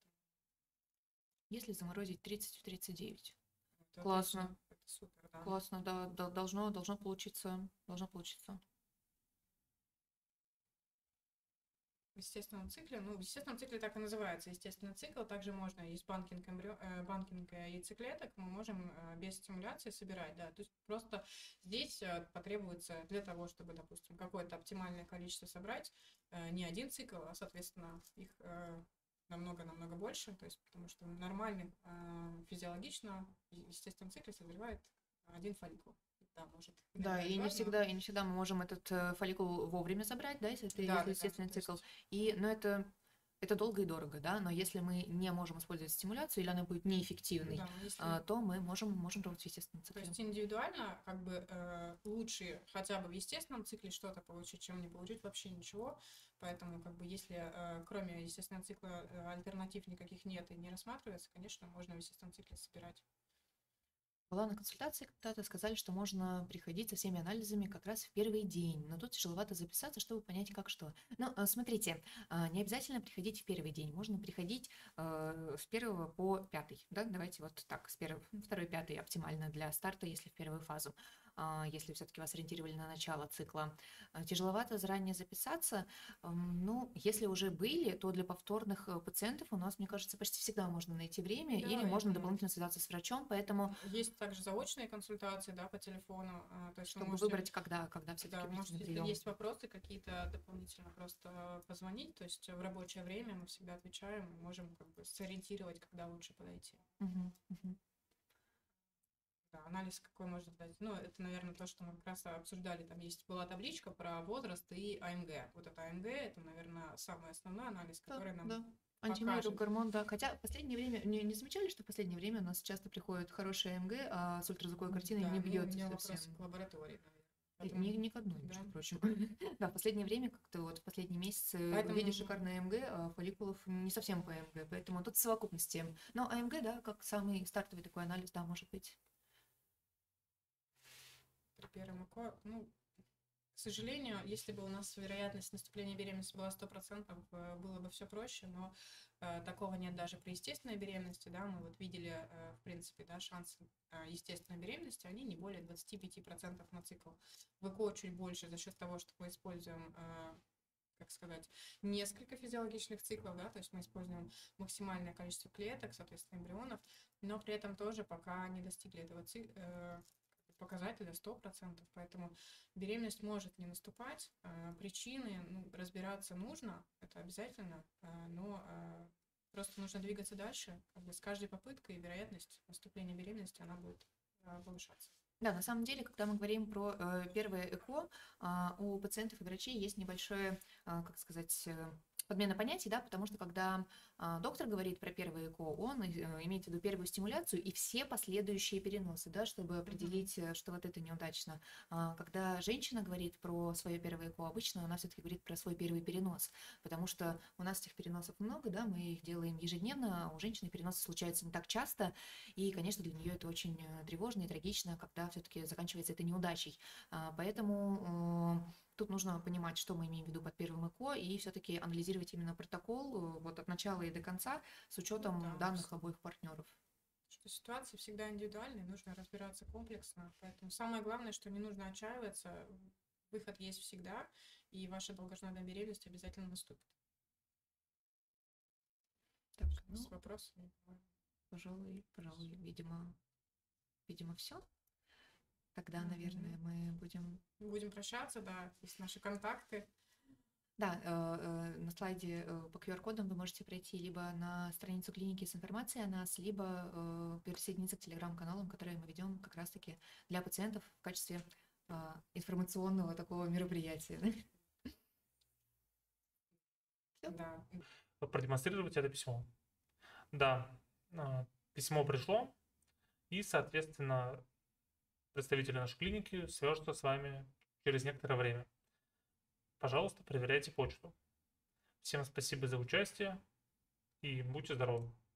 C: Если заморозить тридцать в тридцать девять.
B: Это
C: Классно,
B: отлично, это супер, да.
C: классно, да, да, должно, должно получиться, должно получиться.
B: В естественном цикле, ну, в естественном цикле так и называется естественный цикл, также можно из банкинг, эмбрио, э, банкинг яйцеклеток мы можем э, без стимуляции собирать, да, то есть просто здесь э, потребуется для того, чтобы, допустим, какое-то оптимальное количество собрать, э, не один цикл, а, соответственно, их э, намного-намного больше, то есть потому что нормальный, э, физиологично, в естественном цикле созревает один фолликул. Да, может,
C: Да,
B: иногда
C: и не
B: два, но
C: всегда, и не всегда мы можем этот э, фолликул вовремя забрать, да, если это
B: да,
C: если
B: да, да,
C: естественный
B: то
C: цикл.
B: есть
C: И, но это, это долго и дорого, да, но если мы не можем использовать стимуляцию или она будет неэффективной,
B: да, если
C: а, то мы можем, можем работать в естественном
B: То
C: цикле.
B: есть индивидуально как бы э, лучше хотя бы в естественном цикле что-то получить, чем не получить вообще ничего. Поэтому как бы если э, кроме естественного цикла э, альтернатив никаких нет и не рассматривается, конечно, можно в естественном цикле собирать.
C: Была на консультации когда-то, сказали, что можно приходить со всеми анализами как раз в первый день, но тут тяжеловато записаться, чтобы понять, как что. Ну, э, смотрите, а, не обязательно приходить в первый день, можно приходить э, с первого по пятый, да, давайте вот так, с первого, второй, пятый оптимально для старта, если в первую фазу, а, если все-таки вас ориентировали на начало цикла. А, Тяжеловато заранее записаться, Ам, ну, если уже были, то для повторных э, пациентов у нас, мне кажется, почти всегда можно найти время,
B: Да,
C: или
B: и
C: можно
B: там
C: дополнительно связаться с врачом, поэтому
B: есть также заочные консультации, да, по телефону. а, То есть вы
C: чтобы
B: можете,
C: выбрать, когда, когда все-таки
B: да,
C: прийти
B: можете,
C: на
B: если
C: прием.
B: есть вопросы какие-то дополнительно, просто позвонить. То есть в рабочее время мы всегда отвечаем, можем как бы сориентировать, когда лучше подойти.
C: Мгм, мгм.
B: Да, анализ какой можно дать? Ну, это, наверное, то, что мы как раз обсуждали. Там есть была табличка про возраст и АМГ. Вот это АМГ, это, наверное, самый основной анализ,
C: Да,
B: который нам
C: да. Антимир,
B: покажет.
C: гормон, да. Хотя в последнее время, не, не замечали, что в последнее время у нас часто приходит хорошая МГ, а с ультразвуковой картиной
B: Да,
C: не
B: ну, у
C: бьется
B: меня
C: совсем.
B: вопросы к лаборатории, наверное.
C: И
B: Поэтому,
C: Ни, ни к одной,
B: да.
C: между прочим. Да, в последнее время, как-то вот в последние месяцы
B: Поэтому,
C: видишь шикарное АМГ, а фолликулов не совсем по АМГ, поэтому тут совокупность тем. Но АМГ, да, как самый стартовый такой анализ, да, может быть.
B: при первом ЭКО, ну, к сожалению, если бы у нас вероятность наступления беременности была сто процентов, э, было бы все проще, но э, такого нет даже при естественной беременности, да, мы вот видели, э, в принципе, да, шансы э, естественной беременности, они не более двадцати пяти процентов на цикл. В ЭКО чуть больше за счет того, что мы используем э, как сказать, несколько физиологичных циклов, да, то есть мы используем максимальное количество клеток, соответственно, эмбрионов, но при этом тоже пока не достигли этого ци- э, показателя сто процентов, поэтому беременность может не наступать, э, причины, ну, разбираться нужно, это обязательно, э, но э, просто нужно двигаться дальше, как бы с каждой попыткой вероятность наступления беременности, она будет э, повышаться.
C: Да, на самом деле, когда мы говорим про э, первое ЭКО, а, у пациентов и врачей есть небольшое, а, как сказать, э, подмена понятий, да, потому что когда а, доктор говорит про первое ЭКО, он э, имеет в виду первую стимуляцию и все последующие переносы, да, чтобы определить, э, что вот это неудачно. А, когда женщина говорит про свое первое ЭКО, обычно она все-таки говорит про свой первый перенос, потому что у нас этих переносов много, да, мы их делаем ежедневно, а у женщины переносы случаются не так часто, и, конечно, для нее это очень э, тревожно и трагично, когда все-таки заканчивается это неудачей. А, Поэтому э, тут нужно понимать, что мы имеем в виду под первым ЭКО, и все-таки анализировать именно протокол э, вот от начала и до конца с учетом
B: Да,
C: данных
B: с-
C: обоих партнеров.
B: что ситуации всегда индивидуальные, нужно разбираться комплексно, поэтому самое главное, что не нужно отчаиваться, выход есть всегда, и ваша долгожданная беременность обязательно наступит.
C: Так,
B: С
C: ну,
B: вопросами.
C: пожалуй, пожалуй, видимо, видимо, все. Тогда,
B: Мгм.
C: наверное, мы будем...
B: Будем прощаться, да, есть наши контакты.
C: Да, э, э, на слайде э, по ку ар кодам вы можете пройти либо на страницу клиники с информацией о нас, либо э, присоединиться к телеграм-каналам, которые мы ведем как раз-таки для пациентов в качестве э, информационного такого мероприятия. Всё.
B: Да.
D: Продемонстрировать это письмо. Да, а, письмо пришло, и, соответственно, представители нашей клиники свяжутся с вами через некоторое время. Пожалуйста, проверяйте почту. Всем спасибо за участие и будьте здоровы.